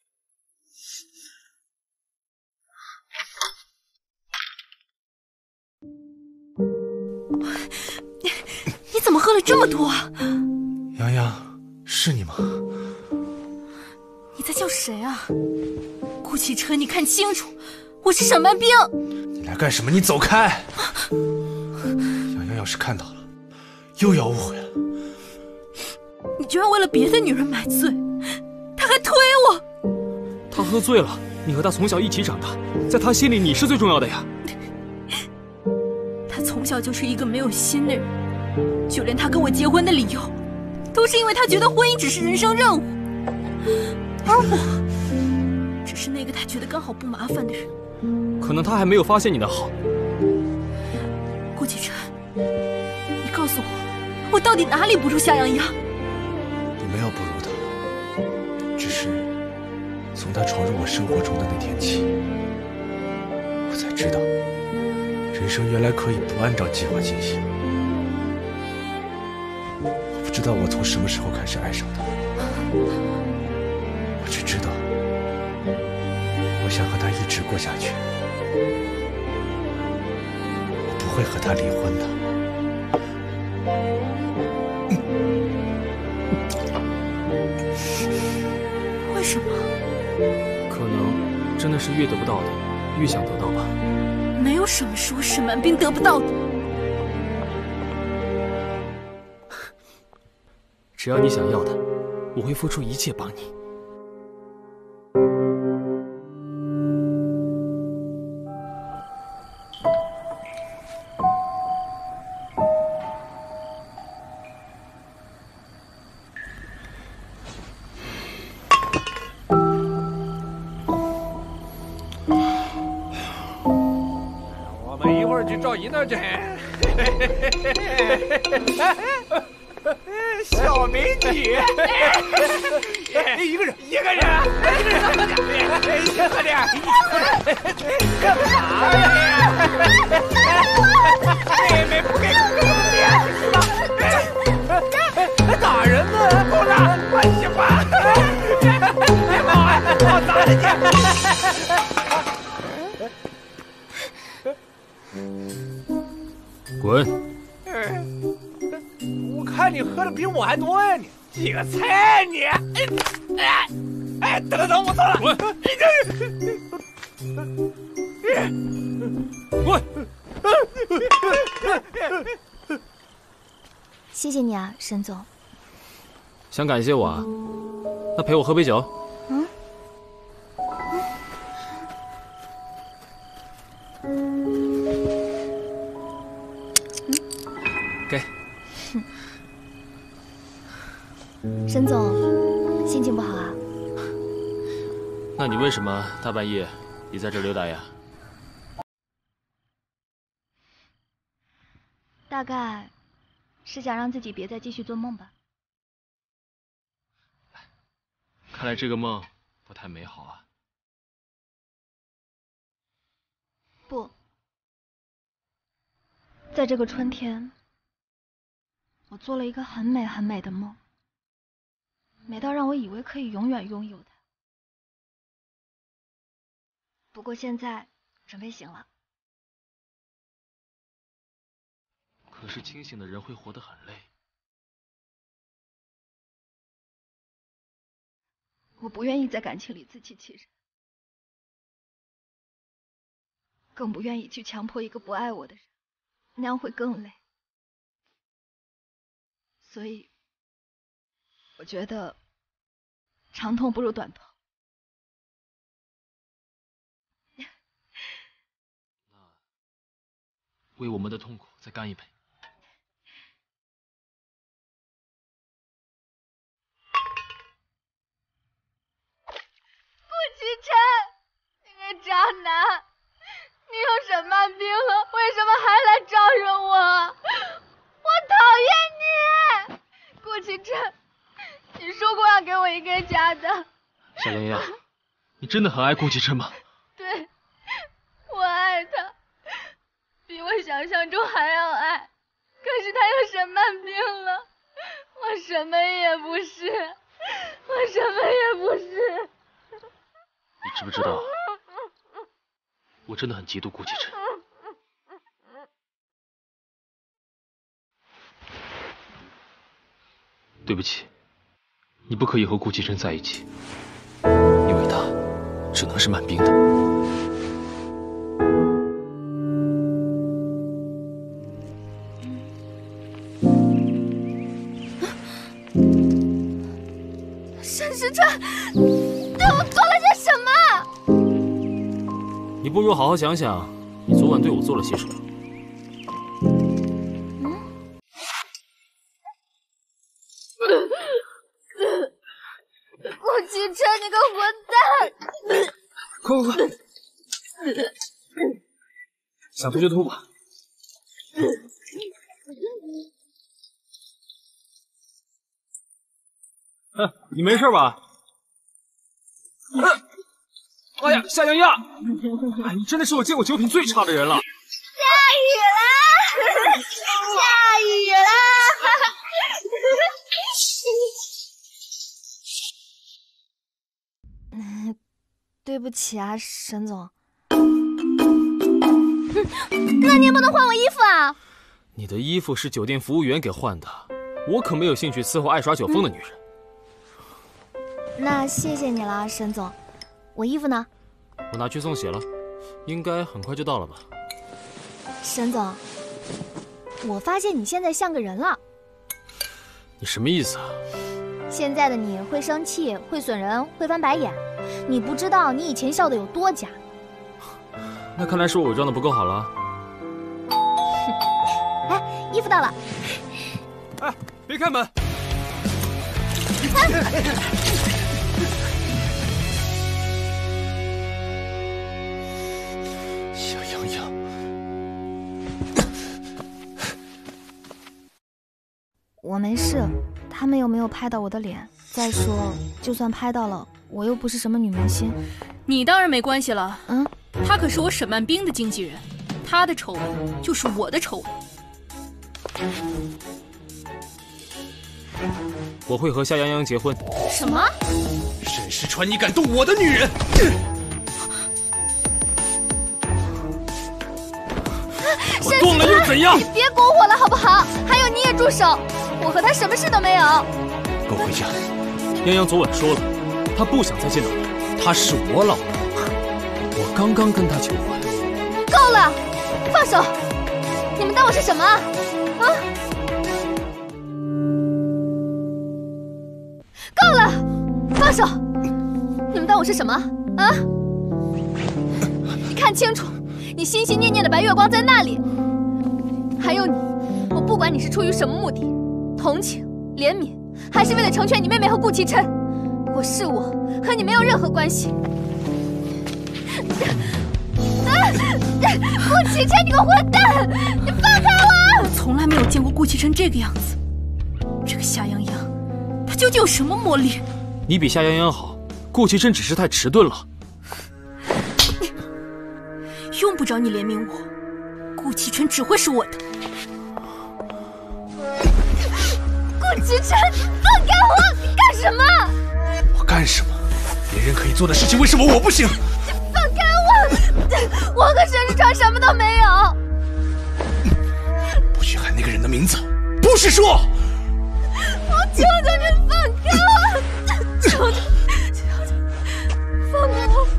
你怎么喝了这么多啊？ 洋洋，是你吗？ 你在叫谁啊？顾启琛，你看清楚，我是沈曼冰。 你来干什么？你走开！洋洋要是看到了，又要误会了。 你居然为了别的女人买醉，他还推我。 他喝醉了，你和他从小一起长大，在他心里你是最重要的呀。 他从小就是一个没有心的人，就连他跟我结婚的理由，都是因为他觉得婚姻只是人生任务，而我只是那个他觉得刚好不麻烦的人。 可能他还没有发现你的好。 顾启琛，你告诉我，我到底哪里不如夏洋洋？ 你没有不如他，只是从他闯入我生活中的那天起，我才知道，人生原来可以不按照计划进行。我不知道我从什么时候开始爱上他，我只知道，我想和他一直过下去。我不会和他离婚的。 为什么？ 可能真的是越得不到的，越想得到吧。 没有什么是我沈曼冰得不到的。 只要你想要的，我会付出一切帮你。 找一那去，小美女，一个人，一个人，一个人，先喝点，干嘛呀？妹妹不给哥哥面子是吧？打人呢，不打，我喜欢。哎妈呀，我打人家！ 滚！ 我看你喝的比我还多呀，你几个菜你！哎哎，等等，我走了。 滚！滚！ 谢谢你啊，沈总。 想感谢我啊？那陪我喝杯酒。 嗯。 给。 沈总，心情不好啊？ 那你为什么大半夜也在这溜达呀？ 大概是想让自己别再继续做梦吧。 看来这个梦不太美好啊。 不，在这个春天，我做了一个很美很美的梦，美到让我以为可以永远拥有它。不过现在准备醒了。 可是清醒的人会活得很累。 我不愿意在感情里自欺欺人，更不愿意去强迫一个不爱我的人，那样会更累。所以，我觉得长痛不如短痛。 那为我们的痛苦再干一杯。 顾其琛，你个渣男，你有沈曼冰了，为什么还来招惹我？我讨厌你！顾其琛，你说过要给我一他的。 夏洋洋，你真的很爱顾其琛吗？ 对，我爱他，比我想象中还要爱。可是他又生慢病了，我什么也不是，我什么也不是。 你知不知道，我真的很嫉妒顾其琛。对不起，你不可以和顾其琛在一起，因为他只能是慢冰的。 沈时川，对我做了些什么？ 你不如好好想想，你昨晚对我做了些什么。 顾其琛，你个混蛋！ 快快快，想吐就吐吧。嗯，你没事吧？哎呀，夏洋洋，哎，你真的是我见过酒品最差的人了。 下雨了，下雨了！ 对不起啊，沈总。 那你也不能换我衣服啊！ 你的衣服是酒店服务员给换的，我可没有兴趣伺候爱耍酒疯的女人。 那谢谢你了，沈总。我衣服呢？ 我拿去送洗了，应该很快就到了吧。 沈总，我发现你现在像个人了。 你什么意思啊？ 现在的你会生气，会损人，会翻白眼。你不知道你以前笑的有多假。 那看来是我伪装的不够好了。 哎，衣服到了。 哎，别开门！ 夏洋洋， 我没事，他们又没有拍到我的脸。再说，就算拍到了，我又不是什么女明星。 你当然没关系了。 嗯， 他可是我沈曼冰的经纪人，他的丑闻就是我的丑闻。 我会和夏洋洋结婚。 什么？ 沈时川，你敢动我的女人？ 我动了又怎样？ 你别拱我了好不好？还有你也住手！我和他什么事都没有。 给我回家。 洋洋昨晚说了，他不想再见到你。她是我老婆，我刚刚跟她求婚。 够了，放手！你们当我是什么啊？啊！够了，放手！你们当我是什么啊？你看清楚，你心心念念的白月光在那里。还有你，我不管你是出于什么目的，同情、怜悯，还是为了成全你妹妹和顾其琛，我是我，和你没有任何关系。顾其琛，你个混蛋！你放开我！ 我从来没有见过顾其琛这个样子。这个夏洋洋，他究竟有什么魔力？ 你比夏洋洋好，顾其琛只是太迟钝了。 用不着你怜悯我，顾其琛只会是我的。 顾其琛，放开我！你干什么？ 我干什么？别人可以做的事情，为什么我不行？ 放开我！我和沈时川什么都没有。 不许喊那个人的名字，不许说！ 我求求你放开我！求求求求，放开我！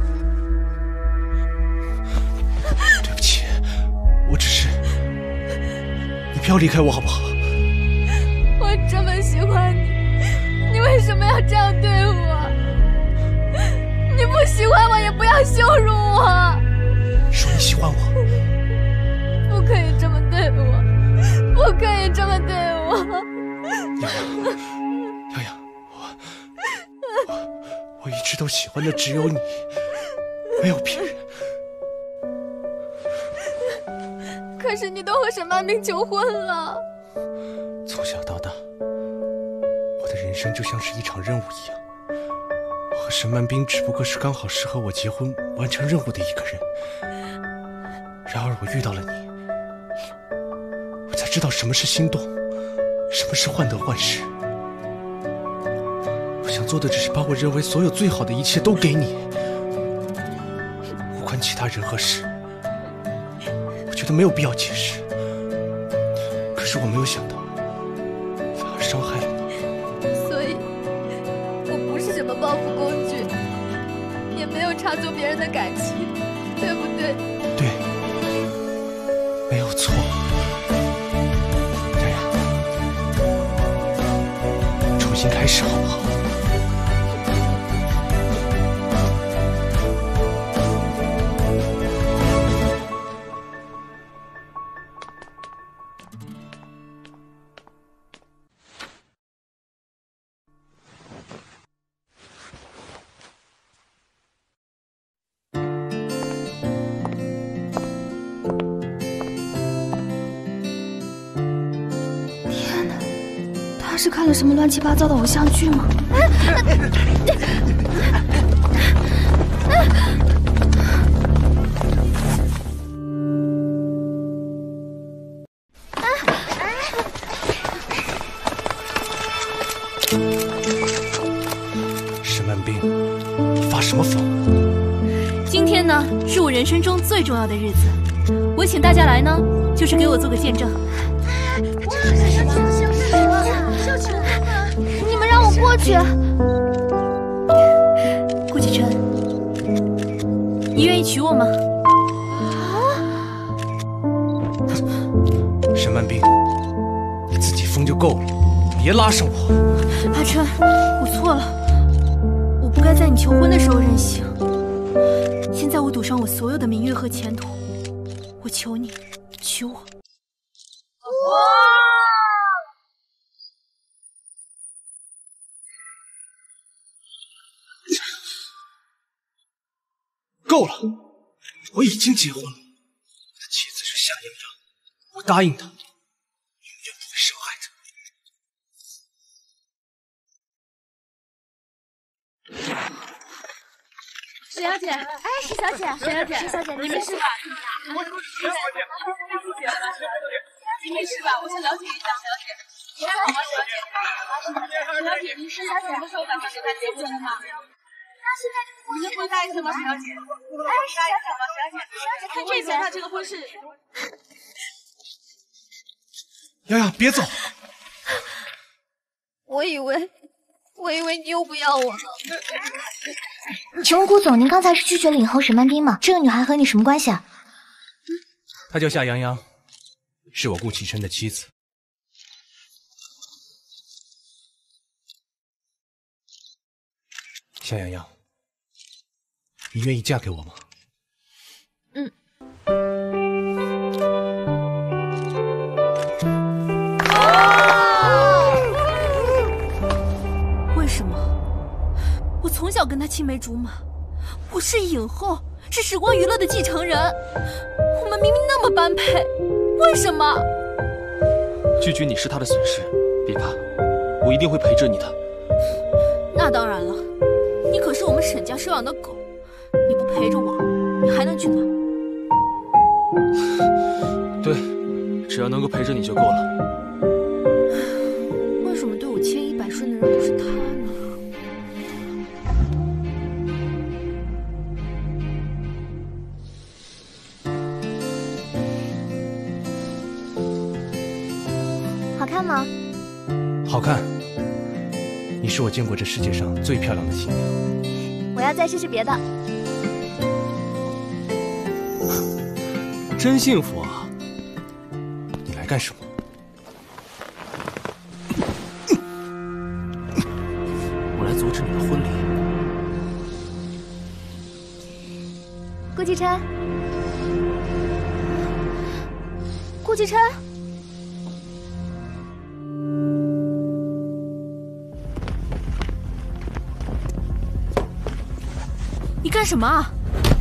对不起，我只是……你不要离开我好不好？ 我这么喜欢你，你为什么要这样对我？你不喜欢我也不要羞辱我。 说你喜欢我， 不可以这么对我，不可以这么对我。 洋洋，洋洋，我我我一直都喜欢的只有你，没有别人。 可是你都和沈曼冰求婚了。 从小到大，我的人生就像是一场任务一样， 可沈曼冰只不过是刚好适合我结婚完成任务的一个人。然而我遇到了你，我才知道什么是心动，什么是患得患失。我想做的只是把我认为所有最好的一切都给你，无关其他人和事。我觉得没有必要解释，可是我没有想到，反而伤害了你。 所以，我不是什么报复工具，也没有插足别人的感情，对不对？ 对，没有错。这样，重新开始好不好？ 是看了什么乱七八糟的偶像剧吗？ 沈曼冰，发什么疯？ 今天呢，是我人生中最重要的日子，我请大家来呢，就是给我做个见证。 你们让我过去。 顾启琛，你愿意娶我吗？ 沈曼冰，你自己疯就够了，别拉上我。 阿琛，我错了，我不该在你求婚的时候任性。现在我赌上我所有的名誉和前途，我求你，娶我。 够了，我已经结婚了，我的妻子是夏泱泱，我答应她，永远不会伤害她。 石小姐，哎，石小姐，石小姐，石小姐，你没事吧？我石小姐，你没事吧？我想了解一下，小姐，你还好吗，小姐？小姐，你是什么时候打算跟他结婚的吗？那现在你能回答一下吗，石小姐？哎，石小姐，石小姐，石小姐，看这边，他这个婚事。 泱泱，别走！ 我以为，我以为你又不要我了。 请问顾总，您刚才是拒绝了影后沈曼冰吗？这个女孩和你什么关系啊？ 她叫夏泱泱，是我顾启琛的妻子。夏泱泱，你愿意嫁给我吗？ 嗯。 为什么？我从小跟他青梅竹马，我是影后，是时光娱乐的继承人，我们明明那么般配，为什么？ 拒绝你是他的损失，别怕，我一定会陪着你的。 那当然了。你可是我们沈家收养的狗，你不陪着我，你还能去哪？ 对，只要能够陪着你就够了。 为什么对我千依百顺的人都是他呢？好看吗？ 好看。你是我见过这世界上最漂亮的新娘。 我要再试试别的。 真幸福啊！ 你来干什么？ 我来阻止你的婚礼。 顾启琛，顾启琛。 你干什么啊？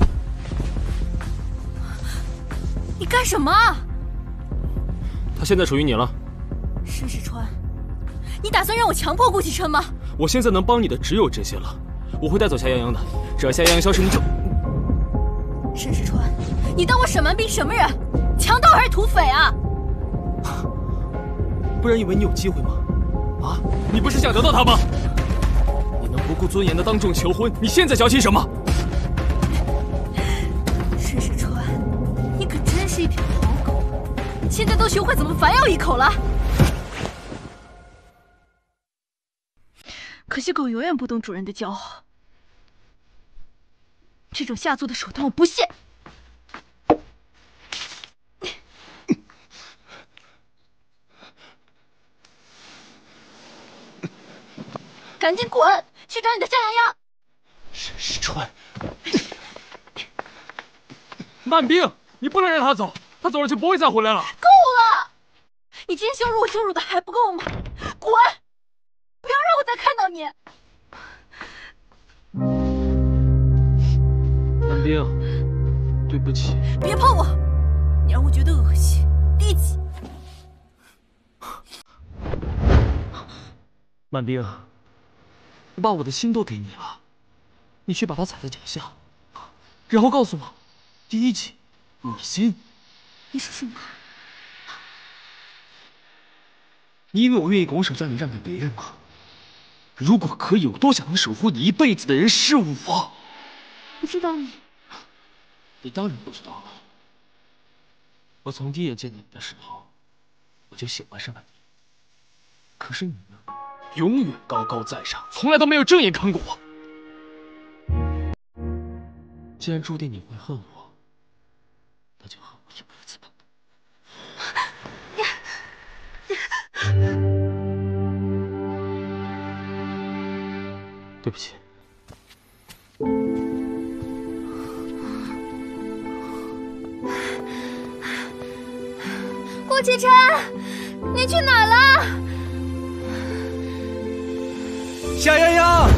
你干什么啊？ 他现在属于你了。 申世川，你打算让我强迫顾启琛吗？ 我现在能帮你的只有这些了。 我会带走夏泱泱的。只要夏泱泱消失，你就…… 沈世川，你当我沈蛮冰什么人？强盗还是土匪啊？ 不然以为你有机会吗？啊，你不是想得到他吗？你能不顾尊严的当众求婚，你现在矫情什么？ 沈世川，你可真是一匹好狗，现在都学会怎么反咬一口了。可惜狗永远不懂主人的骄傲，这种下作的手段我不屑。赶紧滚，去找你的夏泱泱！ 沈世川， 慢兵，你不能让他走，他走了就不会再回来了。 够了！你今天羞辱我羞辱的还不够吗？滚！不要让我再看到你！ 慢兵，对不起。 别碰我，你让我觉得恶心、低级。 慢兵。我把我的心都给你了，你却把它踩在脚下，然后告诉我，低级、恶心。 你说什么？ 你以为我愿意拱手将你让给别人吗？如果可以，我多想能守护你一辈子的人是我。 不知道你， 你当然不知道了。我从第一眼见你的时候，我就喜欢上了你。可是你呢？永远高高在上，从来都没有正眼看过我。既然注定你会恨我，那就恨我一辈子吧。对不起。 顾启琛，你去哪儿了？ 夏泱泱，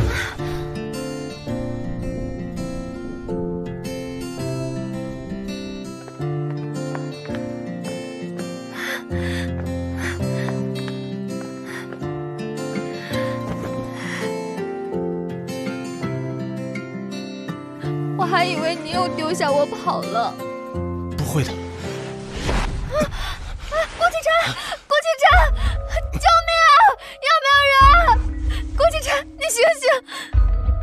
我还以为你又丢下我跑了。 不会的。 顾启琛，顾启琛，救命啊！有没有人？顾启琛，你醒醒！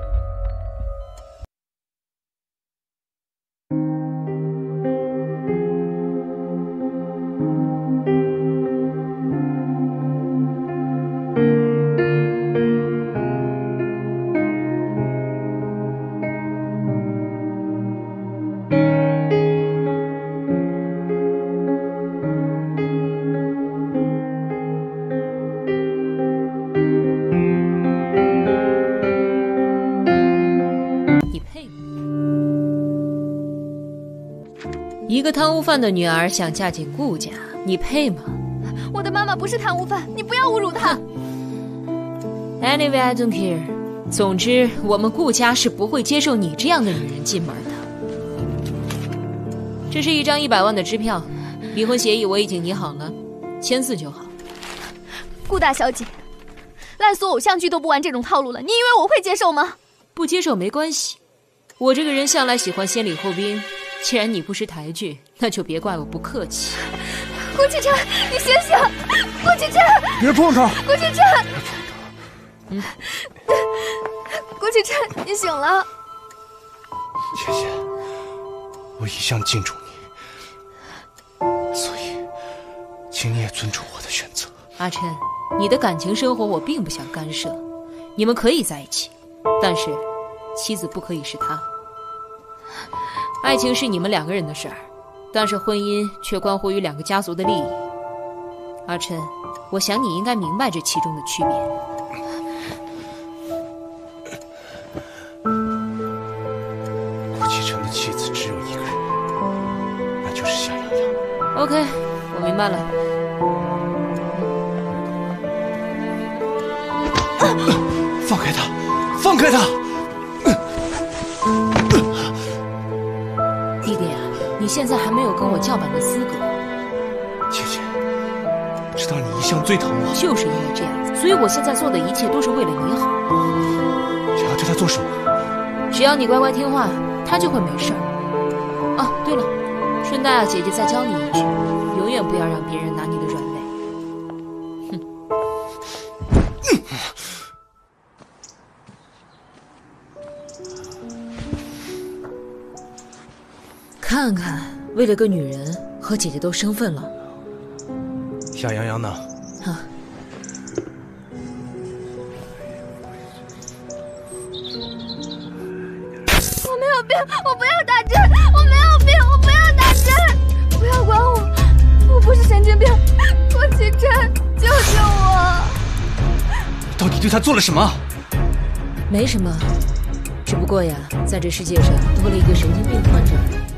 一个贪污犯的女儿想嫁进顾家，你配吗？ 我的妈妈不是贪污犯，你不要侮辱她。 Anyway, I don't care。总之，我们顾家是不会接受你这样的女人进门的。这是一张一百万的支票，离婚协议我已经拟好了，签字就好。 顾大小姐，烂俗偶像剧都不玩这种套路了，你以为我会接受吗？ 不接受没关系，我这个人向来喜欢先礼后兵。既然你不识抬举，那就别怪我不客气。 顾启琛，你醒醒！顾启琛， 别碰他！ 顾启琛，嗯，顾启琛，你醒了。 谢谢，我一向敬重你，所以，请你也尊重我的选择。 阿琛，你的感情生活我并不想干涉，你们可以在一起，但是妻子不可以是他。爱情是你们两个人的事儿，但是婚姻却关乎于两个家族的利益。阿琛，我想你应该明白这其中的区别。 顾启琛的妻子只有一个人，那就是夏泱泱。 OK， 我明白了。 放开他！放开他！ 弟弟啊，你现在还没有跟我叫板的资格。 姐姐，知道你一向最疼我， 就是因为这样，所以我现在做的一切都是为了你好。 想要对他做什么？ 只要你乖乖听话，他就会没事儿。哦，对了，顺带啊，姐姐再教你一句，永远不要让别人拿你的软肋。哼。看看，为了个女人，和姐姐都生分了。 夏洋洋呢？ 啊。 我没有病，我不要打针，我没有病，我不要打针，不要管我，我不是神经病，顾启琛，救救我！ 到底对他做了什么？ 没什么，只不过呀，在这世界上多了一个神经病患者。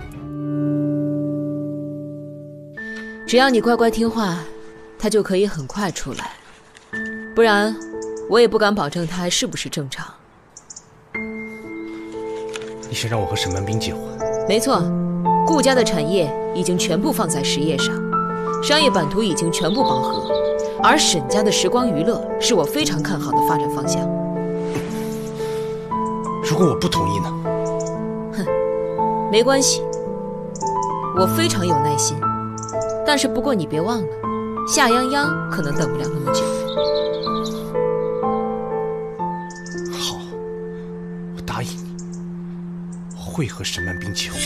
只要你乖乖听话，他就可以很快出来，不然我也不敢保证他还是不是正常。 你想让我和沈曼冰结婚？ 没错，顾家的产业已经全部放在实业上，商业版图已经全部饱和，而沈家的时光娱乐是我非常看好的发展方向。 如果我不同意呢？ 哼，没关系，我非常有耐心。但是不过你别忘了，夏泱泱可能等不了那么久。 好，我答应你，我会和沈曼冰结婚。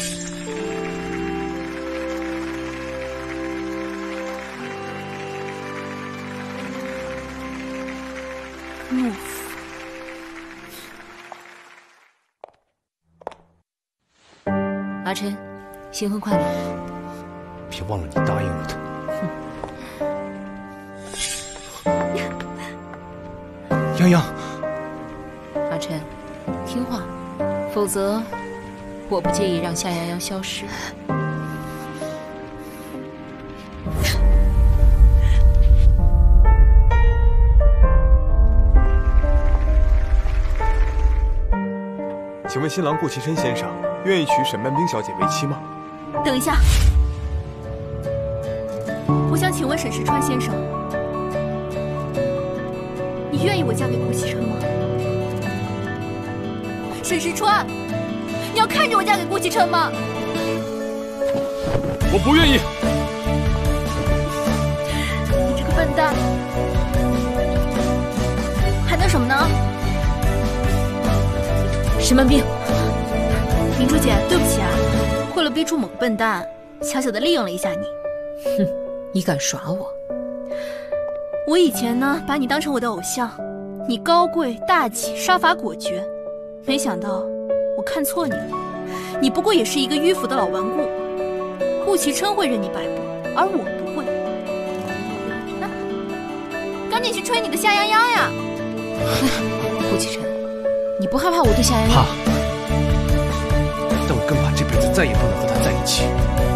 怒。 阿琛，新婚快乐！ 别忘了你答应我的。泱泱， 阿琛，听话，否则我不介意让夏泱泱消失。 请问新郎顾其琛先生愿意娶沈曼冰小姐为妻吗？ 等一下，我想请问沈石川先生，你愿意我嫁给顾其琛吗？沈石川，你要看着我嫁给顾其琛吗？ 我不愿意。 你这个笨蛋，还能什么呢？ 沈曼冰， 明珠姐，对不起啊，为了逼住某个笨蛋，小小的利用了一下你。 哼，你敢耍我？ 我以前呢，把你当成我的偶像，你高贵大气，杀伐果决，没想到我看错你了，你不过也是一个迂腐的老顽固。顾其琛会任你摆布，而我不会。那赶紧去吹你的夏泱泱呀！ 顾其琛，你不害怕我对夏泱泱？ 怕，但我更怕这辈子再也不能和他在一起。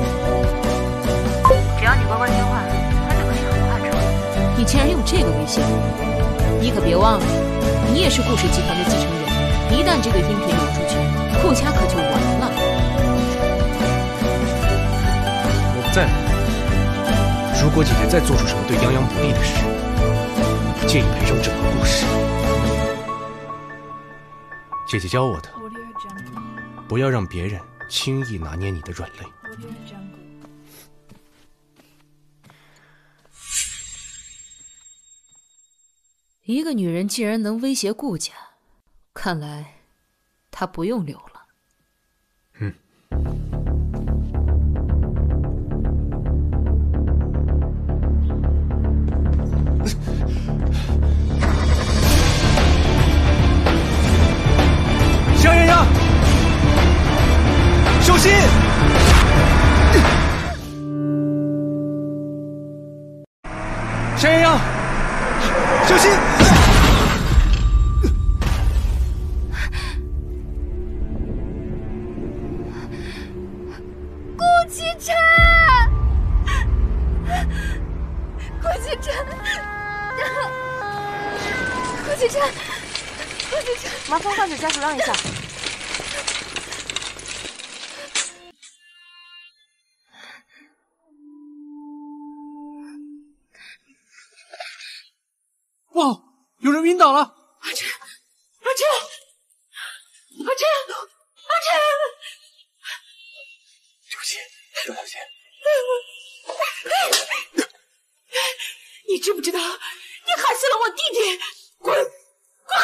只要你乖乖听话，他就可以很快出来。 你竟然用这个威胁我，你可别忘了，你也是顾氏集团的继承人，一旦这个音频流出去，顾家可就完了。 我不在乎，如果姐姐再做出什么对泱泱不利的事，我不介意赔上整个顾氏。姐姐教我的，不要让别人轻易拿捏你的软肋。 一个女人既然能威胁顾家，看来她不用留了。 嗯。夏泱泱，小心！夏泱泱，小心！ 顾其琛，顾其琛，顾其琛，顾其琛， 麻烦患者家属让一下。 哇，有人晕倒了！ 阿琛，阿琛，阿琛！ 知不知道？你害死了我弟弟！滚！滚！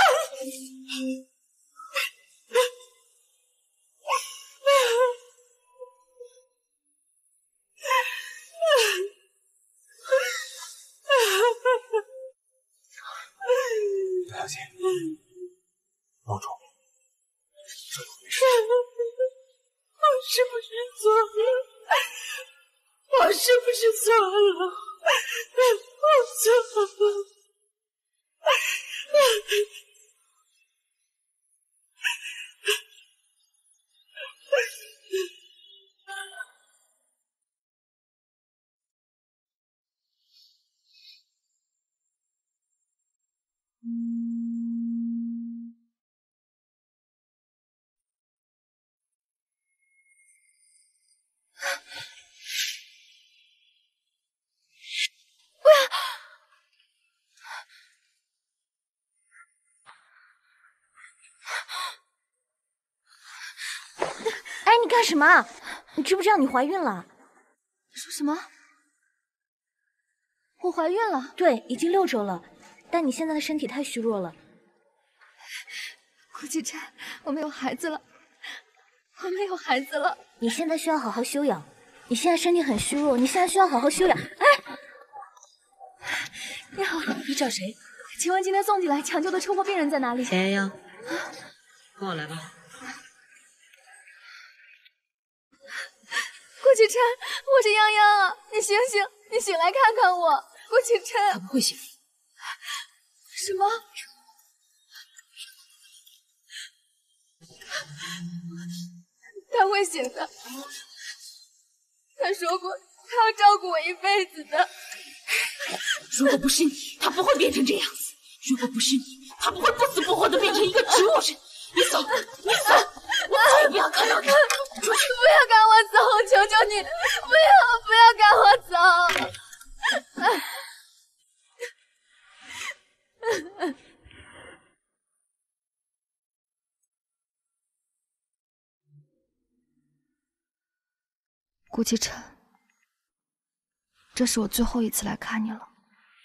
刘小姐，保重，这回没事。 我是不是错了？我是不是错了？我错了。 哎，你干什么？你知不知道你怀孕了？ 说什么？我怀孕了？ 对，已经六周了，但你现在的身体太虚弱了。 顾季琛，我没有孩子了，我没有孩子了。 你现在需要好好休养，你现在身体很虚弱，你现在需要好好休养。哎， 你好， 你找谁？ 请问今天送进来抢救的车祸病人在哪里？ 小洋洋，跟我来吧。 顾季琛，我是泱泱啊！你醒醒，你醒来看看我，顾季琛。 他不会醒。 什么？他会醒的。他说过，他要照顾我一辈子的。 如果不是你，他不会变成这样子；如果不是你，他不会不死不活的变成一个植物人。你走，你走，我再也不要看到你。出去！ 不要赶我走，求求你，不要不要赶我走！顾季琛，这是我最后一次来看你了。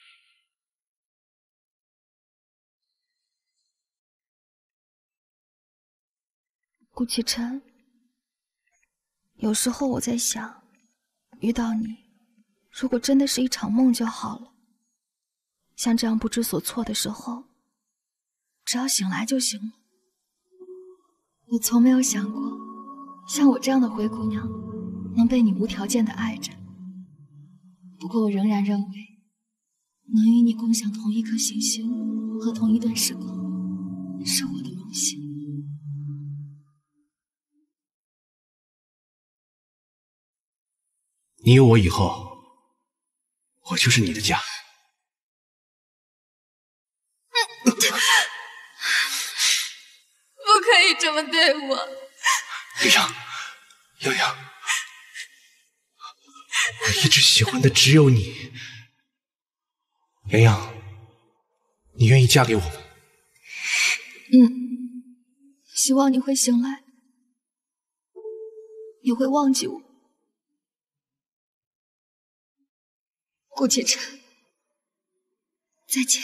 顾季琛，有时候我在想，遇到你，如果真的是一场梦就好了。像这样不知所措的时候，只要醒来就行了。我从没有想过，像我这样的灰姑娘，能被你无条件的爱着。不过我仍然认为，能与你共享同一颗行星和同一段时光，是我的荣幸。 你有我以后，我就是你的家。 不可以这么对我， 洋洋，洋洋，我一直喜欢的只有你。洋洋，你愿意嫁给我吗？ 嗯，希望你会醒来，你会忘记我。顾季琛，再见。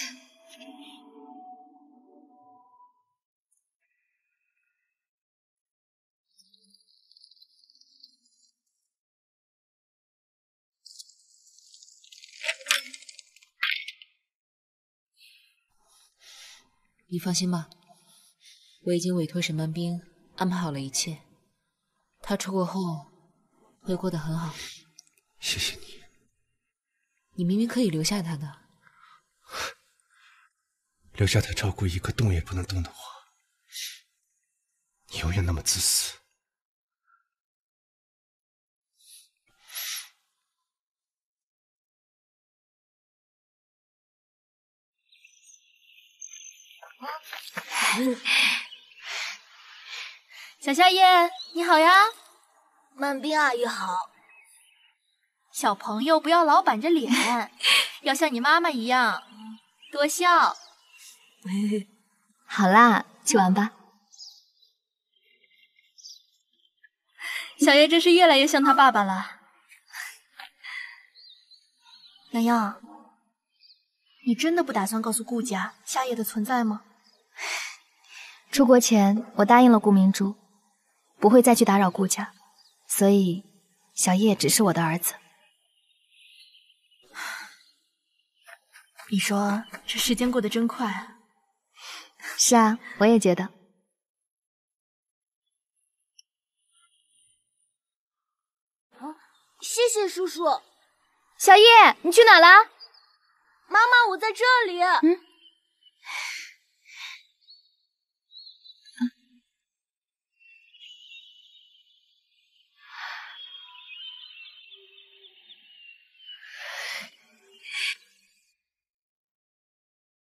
你放心吧，我已经委托审判兵安排好了一切，他出国后会过得很好。 谢谢你。 你明明可以留下他的， 留下他照顾一个动也不能动的我，你永远那么自私。 小夏夜，你好呀。 曼冰阿姨好。 小朋友不要老板着脸，要像你妈妈一样多笑。 好啦，去玩吧。 小叶真是越来越像他爸爸了。 洋洋， 你真的不打算告诉顾家夏夜的存在吗？ 出国前，我答应了顾明珠，不会再去打扰顾家，所以小叶只是我的儿子。 你说这时间过得真快啊。 是啊，我也觉得。 谢谢叔叔。 小叶，你去哪了？ 妈妈，我在这里。 嗯。